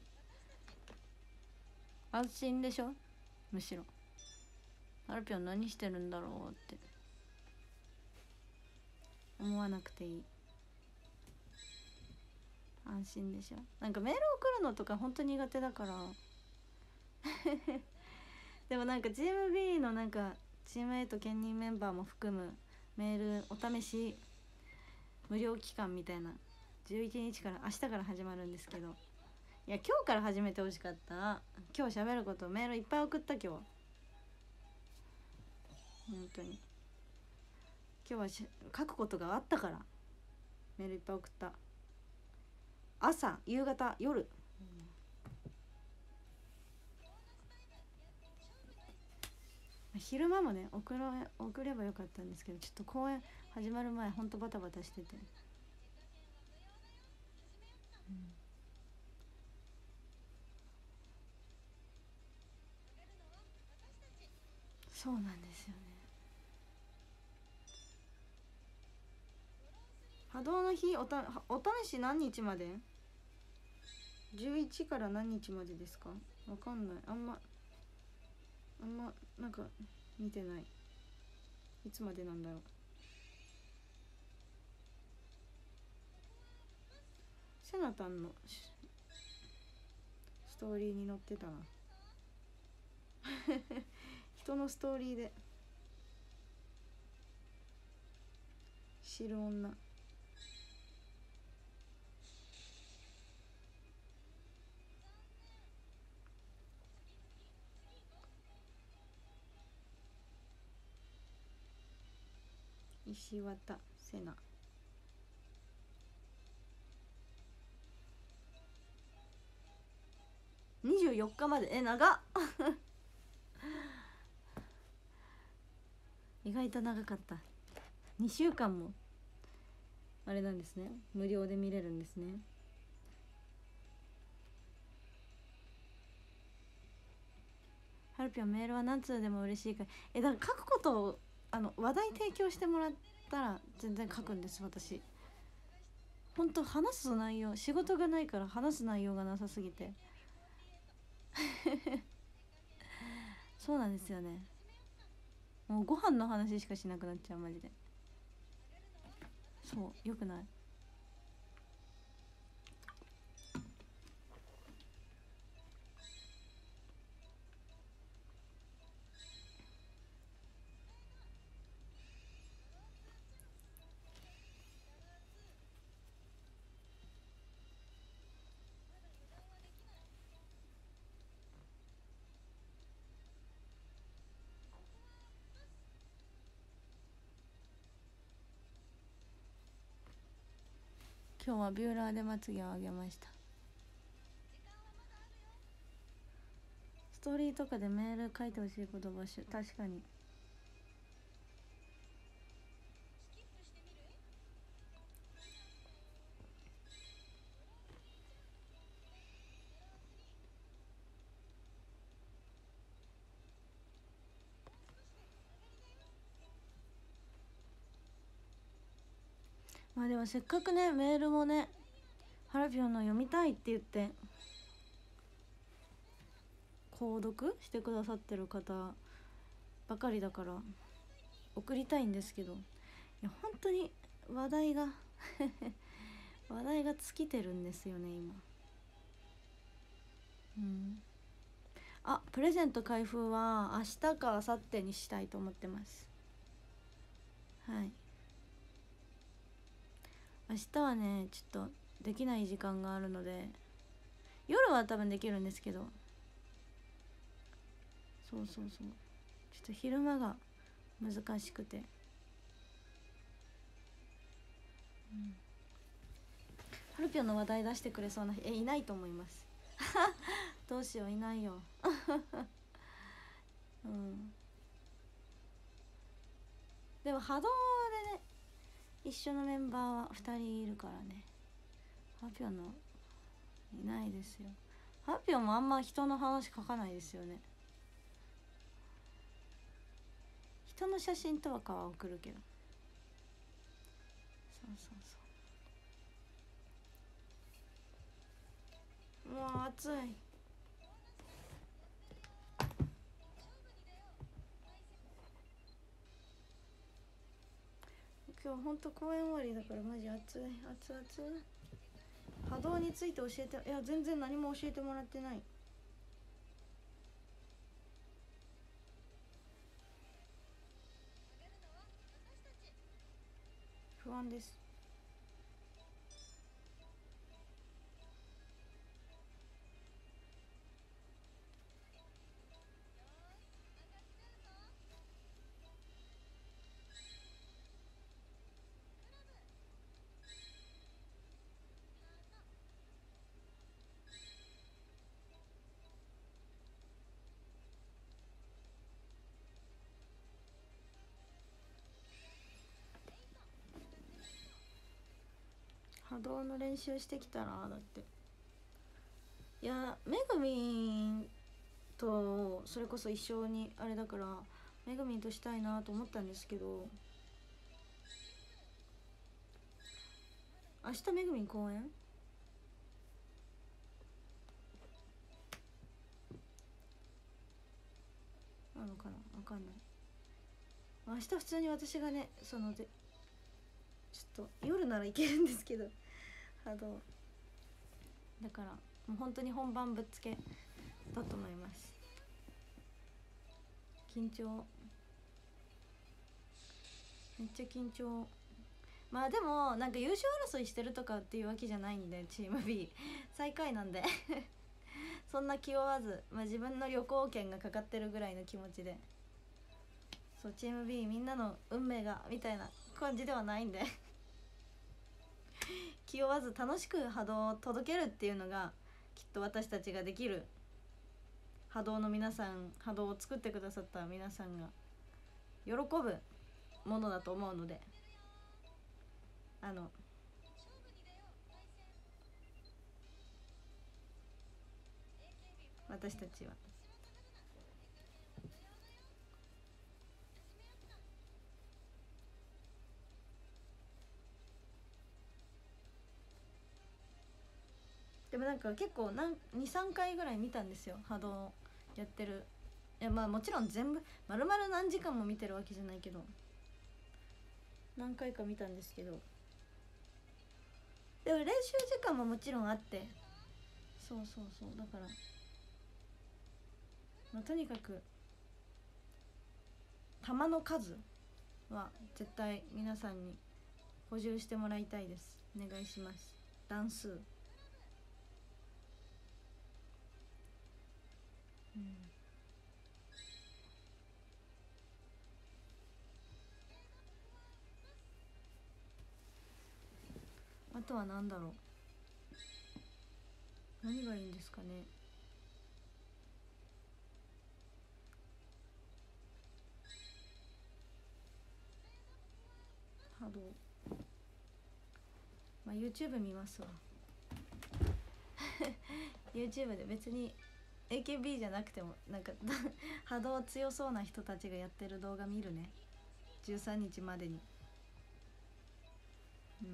安心でしょ。むしろハルピョン何してるんだろうって思わなくていい、安心でしょ。なんかメール送るのとか本当に苦手だからでもなんかチーム B のなんかチーム A と兼任メンバーも含むメールお試し無料期間みたいな11日から明日から始まるんですけど、いや今日から始めてほしかった。今日喋ることメールいっぱい送った今日本当に。今日は書くことがあったからメールいっぱい送った。朝夕方夜、昼間もね送ればよかったんですけど、ちょっと公演始まる前ほんとバタバタしてて、うん、 そうなんですよね。波動の日お試し何日まで？11から何日までですか？わかんない。あんまなんか見てない。いつまでなんだろう。セナタンのストーリーに載ってたな人のストーリーで知る女。石渡セナ。24日まで。長っ意外と長かった。2週間もあれなんですね。無料で見れるんですね。ハルピョンメールは何通でも嬉しいから。だから書くことを話題提供してもらったら全然書くんです私。本当話す内容、仕事がないから話す内容がなさすぎてそうなんですよね。もうご飯の話しかしなくなっちゃうマジで。そうよくない。今日はビューラーでまつげを上げました。ストーリーとかでメール書いてほしいこと募集。確かに。まあでもせっかくねメールもねハルピョンの読みたいって言って購読してくださってる方ばかりだから送りたいんですけど、いや本当に話題が話題が尽きてるんですよね今。プレゼント開封は明日か明後日にしたいと思ってます。はい、明日はねちょっとできない時間があるので、夜は多分できるんですけど、そうちょっと昼間が難しくて、ハルピョンの話題出してくれそうないないと思いますどうしよう、いないよでも波動でね一緒のメンバーは2人いるからね。ハルピョンのいないですよ。ハルピョンもあんま人の話書かないですよね。人の写真とかは送るけど、もう暑い。今日ほんと公演終わりだからマジ暑い。波動について教えて。いや全然何も教えてもらってない。不安です。波動の練習してきたらだって。めぐみんとそれこそ一緒にあれだからめぐみんとしたいなと思ったんですけど、明日めぐみん公演なのかな、わかんない。明日普通に私がね、そのでちょっと夜ならいけるんですけど波動だから、もう本当に本番ぶっつけだと思います。緊張、めっちゃ緊張。まあでもなんか優勝争いしてるとかっていうわけじゃないんで、チーム B 最下位なんでそんな気負わず、まあ、自分の旅行券がかかってるぐらいの気持ちで、そうチーム B みんなの運命がみたいな感じではないんで気負わず楽しく波動を届けるっていうのがきっと私たちができる、波動の皆さん、波動を作ってくださった皆さんが喜ぶものだと思うので、私たちはでもなんか結構23回ぐらい見たんですよ、波動やってる。いやまあもちろん全部丸々何時間も見てるわけじゃないけど、何回か見たんですけど、でも練習時間ももちろんあって、そうそうそう、だから、まあ、とにかく球の数は絶対皆さんに補充してもらいたいです。お願いします。段数、うん、あとは何だろう、何がいいんですかね。波動、まあ YouTube 見ますわYouTube で別に AKB じゃなくてもなんか波動強そうな人たちがやってる動画見るね、13日までに。うん、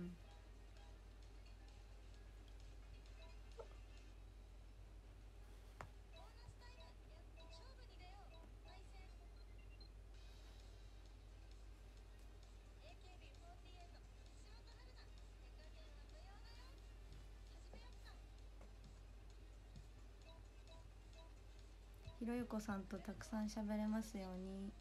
ひろゆこさんとたくさん喋れますように。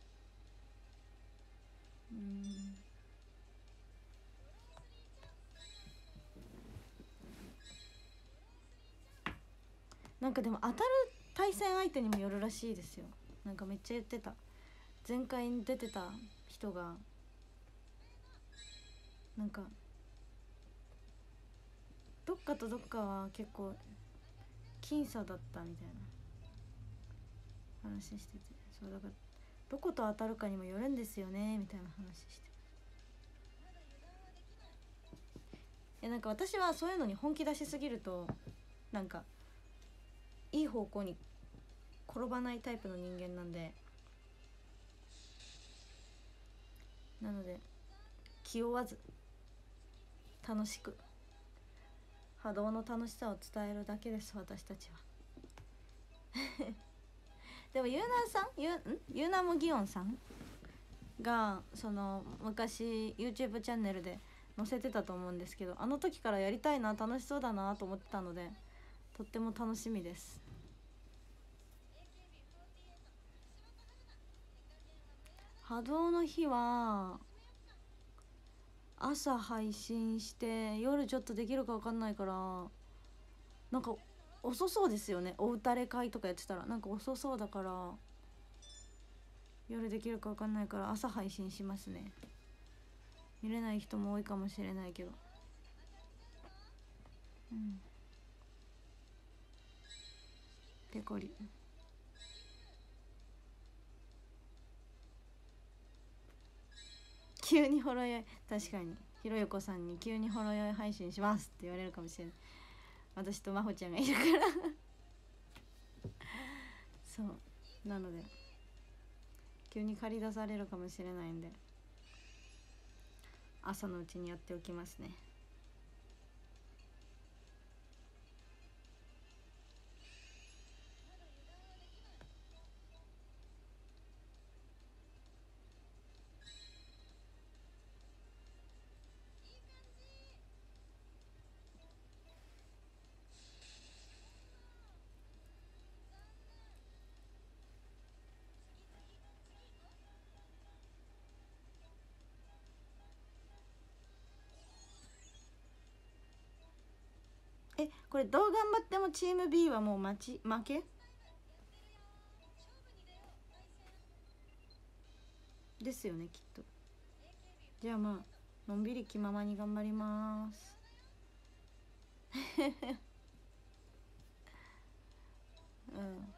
なんかでも当たる対戦相手にもよるらしいですよ。なんかめっちゃ言ってた、前回に出てた人がなんかどっかとどっかは結構僅差だったみたいな話してて、そうだからどこと当たるかにもよるんですよねみたいな話して、なんか私はそういうのに本気出しすぎるとなんかいい方向に転ばないタイプの人間なんで、なので気負わず楽しく波動の楽しさを伝えるだけです、私たちはでもユーナーさん、ユーナモギオンさんがその昔 YouTube チャンネルで載せてたと思うんですけど、あの時からやりたいな、楽しそうだなと思ってたので、とっても楽しみです。波動の日は朝配信して夜ちょっとできるか分かんないから、なんか遅そうですよね、お打たれ会とかやってたらなんか遅そうだから、夜できるか分かんないから朝配信しますね。見れない人も多いかもしれないけど、ペコリ急にほろ酔い、確かにひろゆこさんに急にほろ酔い配信しますって言われるかもしれない、私とまほちゃんがいるからそうなので急に借り出されるかもしれないんで朝のうちにやっておきますね。これどう頑張ってもチーム B はもう負けですよねきっと。じゃあまあのんびり気ままに頑張りますうん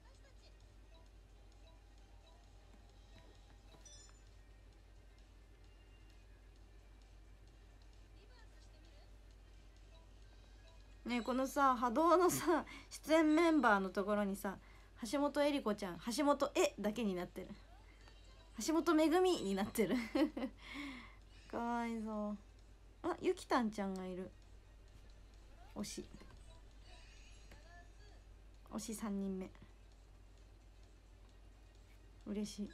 ね、このさ波動のさ出演メンバーのところにさ橋本恵里子ちゃん橋本絵だけになってる、橋本めぐみになってるかわいそう。あ、ゆきたんちゃんがいる。推し3人目嬉しい。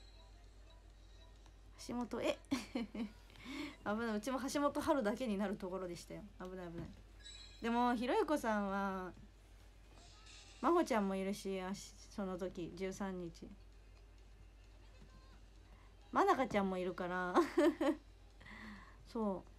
橋本絵危ない、うちも橋本春だけになるところでしたよ。危ない危ない。でもひろゆこさんはまほちゃんもいるし、その時13日まなかちゃんもいるからそう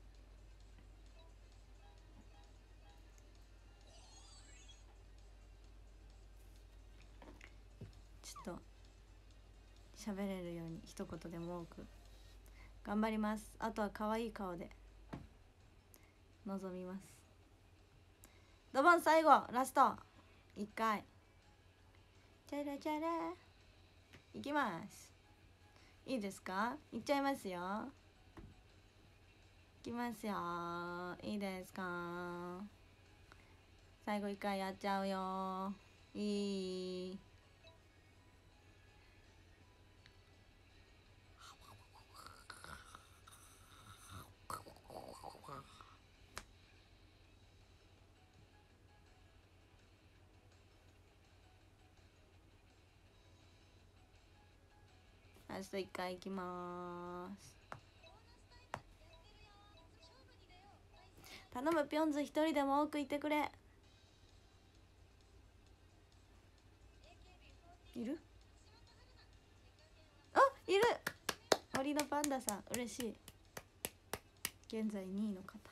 ちょっと喋れるように一言でも多く頑張ります。あとは可愛い顔で臨みます。ドボン最後ラスト1回チャラチャラいきます。いいですか、いっちゃいますよ。いきますよ。いいですか、最後1回やっちゃうよ。いいラスト1回いきます。頼む、ピョンズ一人でも多くいてくれ。いる？あ、いる。森のパンダさん嬉しい。現在2位の方、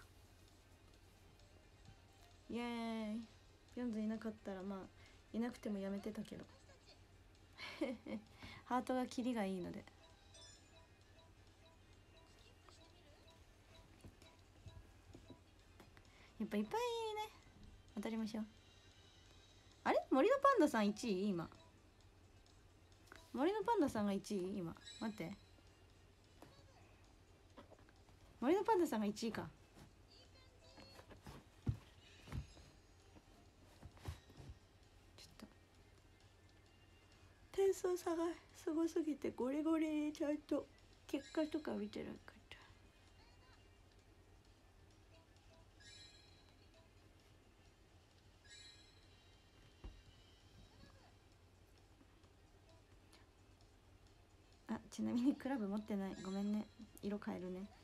イエーイ。ピョンズいなかったらまあいなくてもやめてたけどハートがキリがいいのでやっぱいっぱいね当たりましょう。あれ、森のパンダさん1位今。森のパンダさんが1位今。待って、森のパンダさんが1位か。ちょっと点数差がすごすぎてゴリゴリちゃんと結果とか見てなかった。あ、ちなみにクラブ持ってない、ごめんね、色変えるね。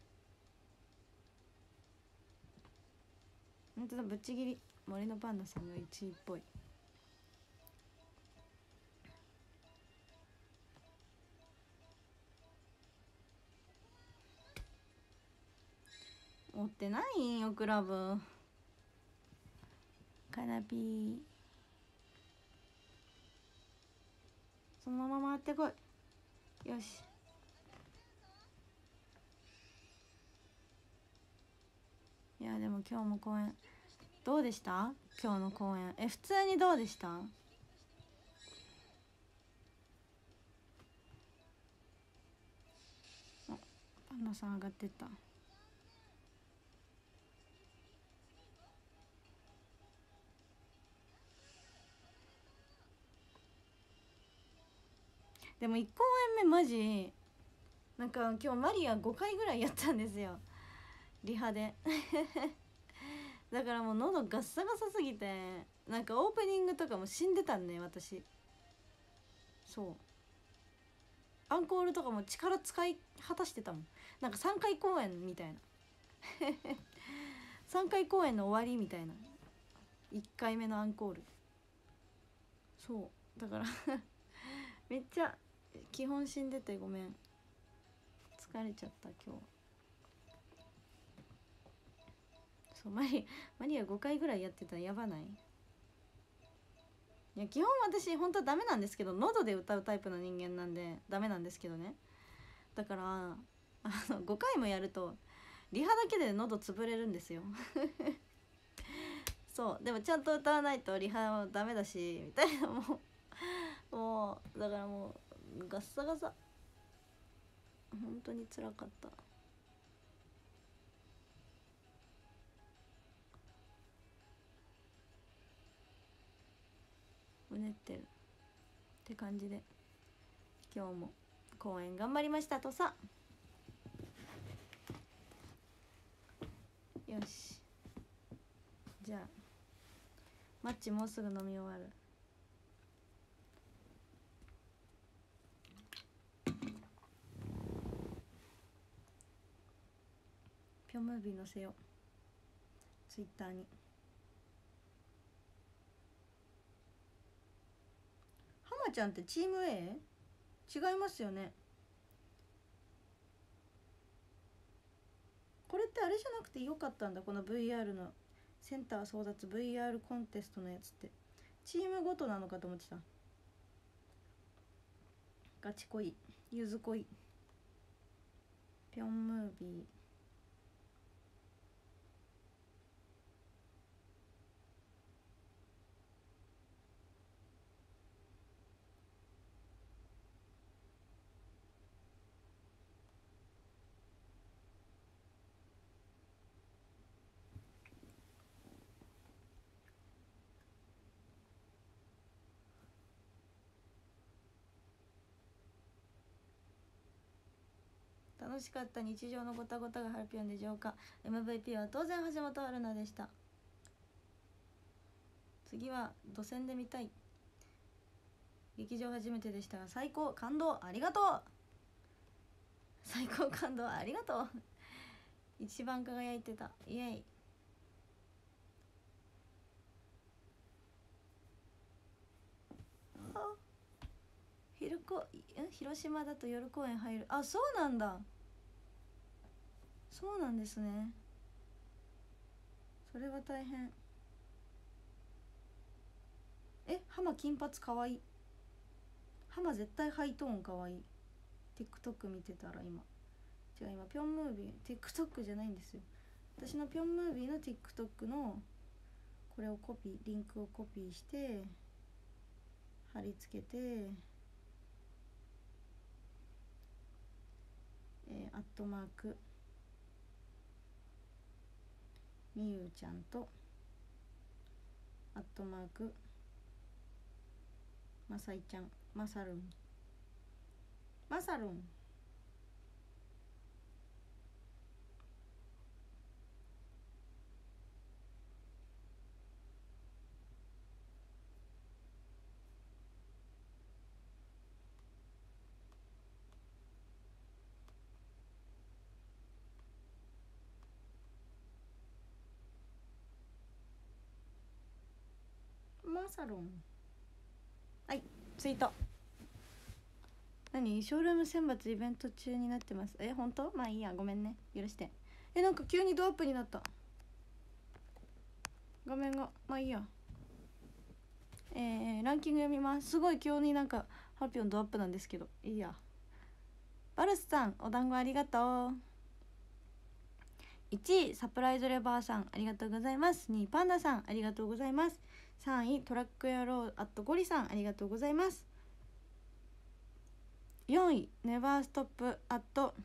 ほんとだ、ぶっちぎり森のパンダさんが1位っぽい。持ってないんよクラブ。カナピーそのまま回ってこい。よし、いやでも今日も公演どうでした？今日の公演普通にどうでした？パンダさん上がってった。 でも1公演目マジなんか今日マリア5回ぐらいやったんですよ、リハでだからもう喉ガッサガサすぎて、なんかオープニングとかも死んでたんね私。そうアンコールとかも力使い果たしてたもん。なんか3回公演みたいな3回公演の終わりみたいな、1回目のアンコール。そうだからめっちゃ基本死んでてごめん、疲れちゃった今日。そうマリア5回ぐらいやってたらやばない？いや基本私本当はダメなんですけど、喉で歌うタイプの人間なんでダメなんですけどね。だから5回もやるとリハだけで喉潰れるんですよそうでもちゃんと歌わないとリハはダメだしみたいな、もうだからもうガッサガサ、本当につらかった。うねってるって感じで今日も公演頑張りましたとさ。よしじゃあマッチもうすぐ飲み終わる。ピョンムービー載せようツイッターに。ハマちゃんってチーム A？ 違いますよね。これってあれじゃなくてよかったんだ、この VR のセンター争奪 VR コンテストのやつってチームごとなのかと思ってた。ガチ恋ゆず恋ピョンムービー。楽しかった日常のごたごたがハルピョンで浄化。 MVP は当然橋本春菜でした。次は土線で見たい。劇場初めてでしたが最高感動ありがとう。最高感動ありがとう一番輝いてたイエイ。広島だと夜公演入る。あ、そうなんだ。そうなんですね。それは大変。浜金髪かわいい。浜絶対ハイトーンかわいい。 TikTok 見てたら今ピョンムービー TikTok じゃないんですよ。私のピョンムービーの TikTok のこれをリンクをコピーして貼り付けてアットマークみゆちゃんとアットマークまさいちゃんまさるんマサルンマサロン。はいツイート。何ショールーム選抜イベント中になってます。本当？まあいいやごめんね許して。なんか急にドアップになった画面が。まあいいや。ランキング読みます。すごい今日になんかハルピョンドアップなんですけどいいや。バルスさんお団子ありがとう。1位サプライズレバーさんありがとうございます。2位パンダさんありがとうございます。3位トラック野郎アットゴリさんありがとうございます。4位ネバーストップアット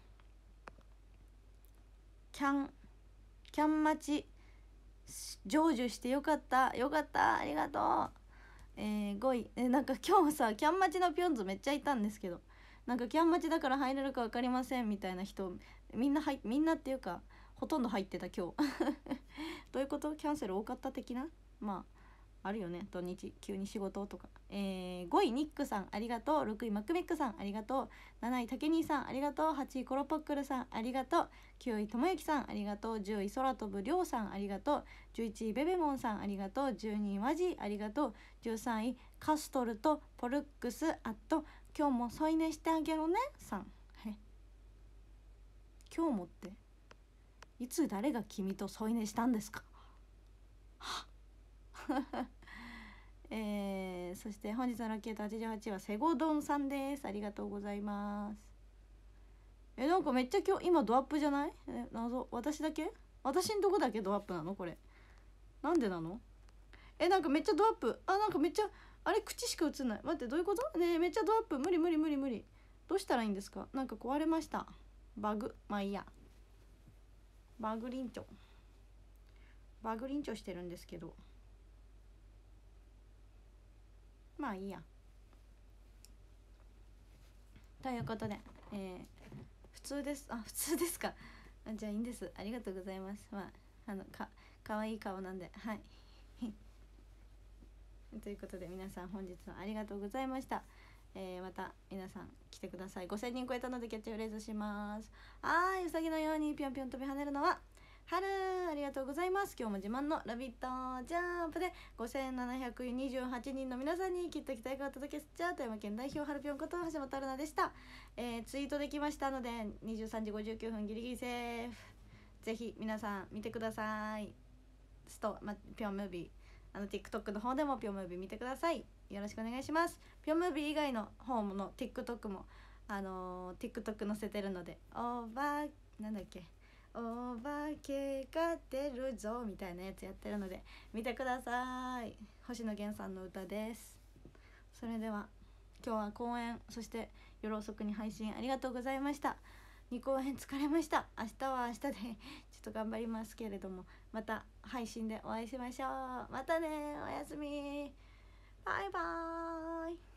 キャン待ち成就してよかったありがとう。 5位なんか今日さキャンマチのピョンズめっちゃいたんですけど、なんかキャンマチだから入れるか分かりませんみたいな人みんなっていうかほとんど入ってた今日どういうこと？キャンセル多かった的な、まああるよね、土日急に仕事とか。5位ニックさんありがとう。6位マックミックさんありがとう。7位タケニーさんありがとう。8位コロポックルさんありがとう。9位ともゆきさんありがとう。10位空飛ぶりょうさんありがとう。11位ベベモンさんありがとう。12位マジありがとう。13位カストルとポルックスあと今日も添い寝してあげろねさん。今日もっていつ誰が君と添い寝したんですかそして本日のラッキーと88はセゴドンさんです。ありがとうございます。なんかめっちゃ今日今ドアップじゃない？謎。私だけ？私んとこだけドアップなのこれ？なんでなの？なんかめっちゃドアップ。なんかめっちゃあれ口しか映んない。待ってどういうこと？ねえめっちゃドアップ。無理。どうしたらいいんですか？なんか壊れました。バグ。まあいいや。バグリンチョしてるんですけど、まあいいや。ということで、普通です。普通ですか。じゃあいいんです。ありがとうございます。まあかわいい顔なんで、はいということで皆さん本日はありがとうございました。また皆さん来てください。5000人超えたのでキャッチフレーズします。うさぎのようにぴょんぴょん飛び跳ねるのは春。ありがとうございます。今日も自慢のラビットジャンプで5728人の皆さんにきっと期待がお届けすっちゃ富山県代表春ぴょんこと橋本春奈でした。ツイートできましたので23時59分ギリギリセーフ。ぜひ皆さん見てください。ぴょんムービーTikTok の方でもぴょんムービー見てください。よろしくお願いします。ぴょんムービー以外の方の TikTok もTikTok 載せてるのでなんだっけお化けが出るぞみたいなやつやってるので見てください。星野源さんの歌です。それでは今日は公演そして夜遅くに配信ありがとうございました。2公演疲れました。明日は明日でちょっと頑張りますけれども、また配信でお会いしましょう。またね、おやすみ、バイバーイ。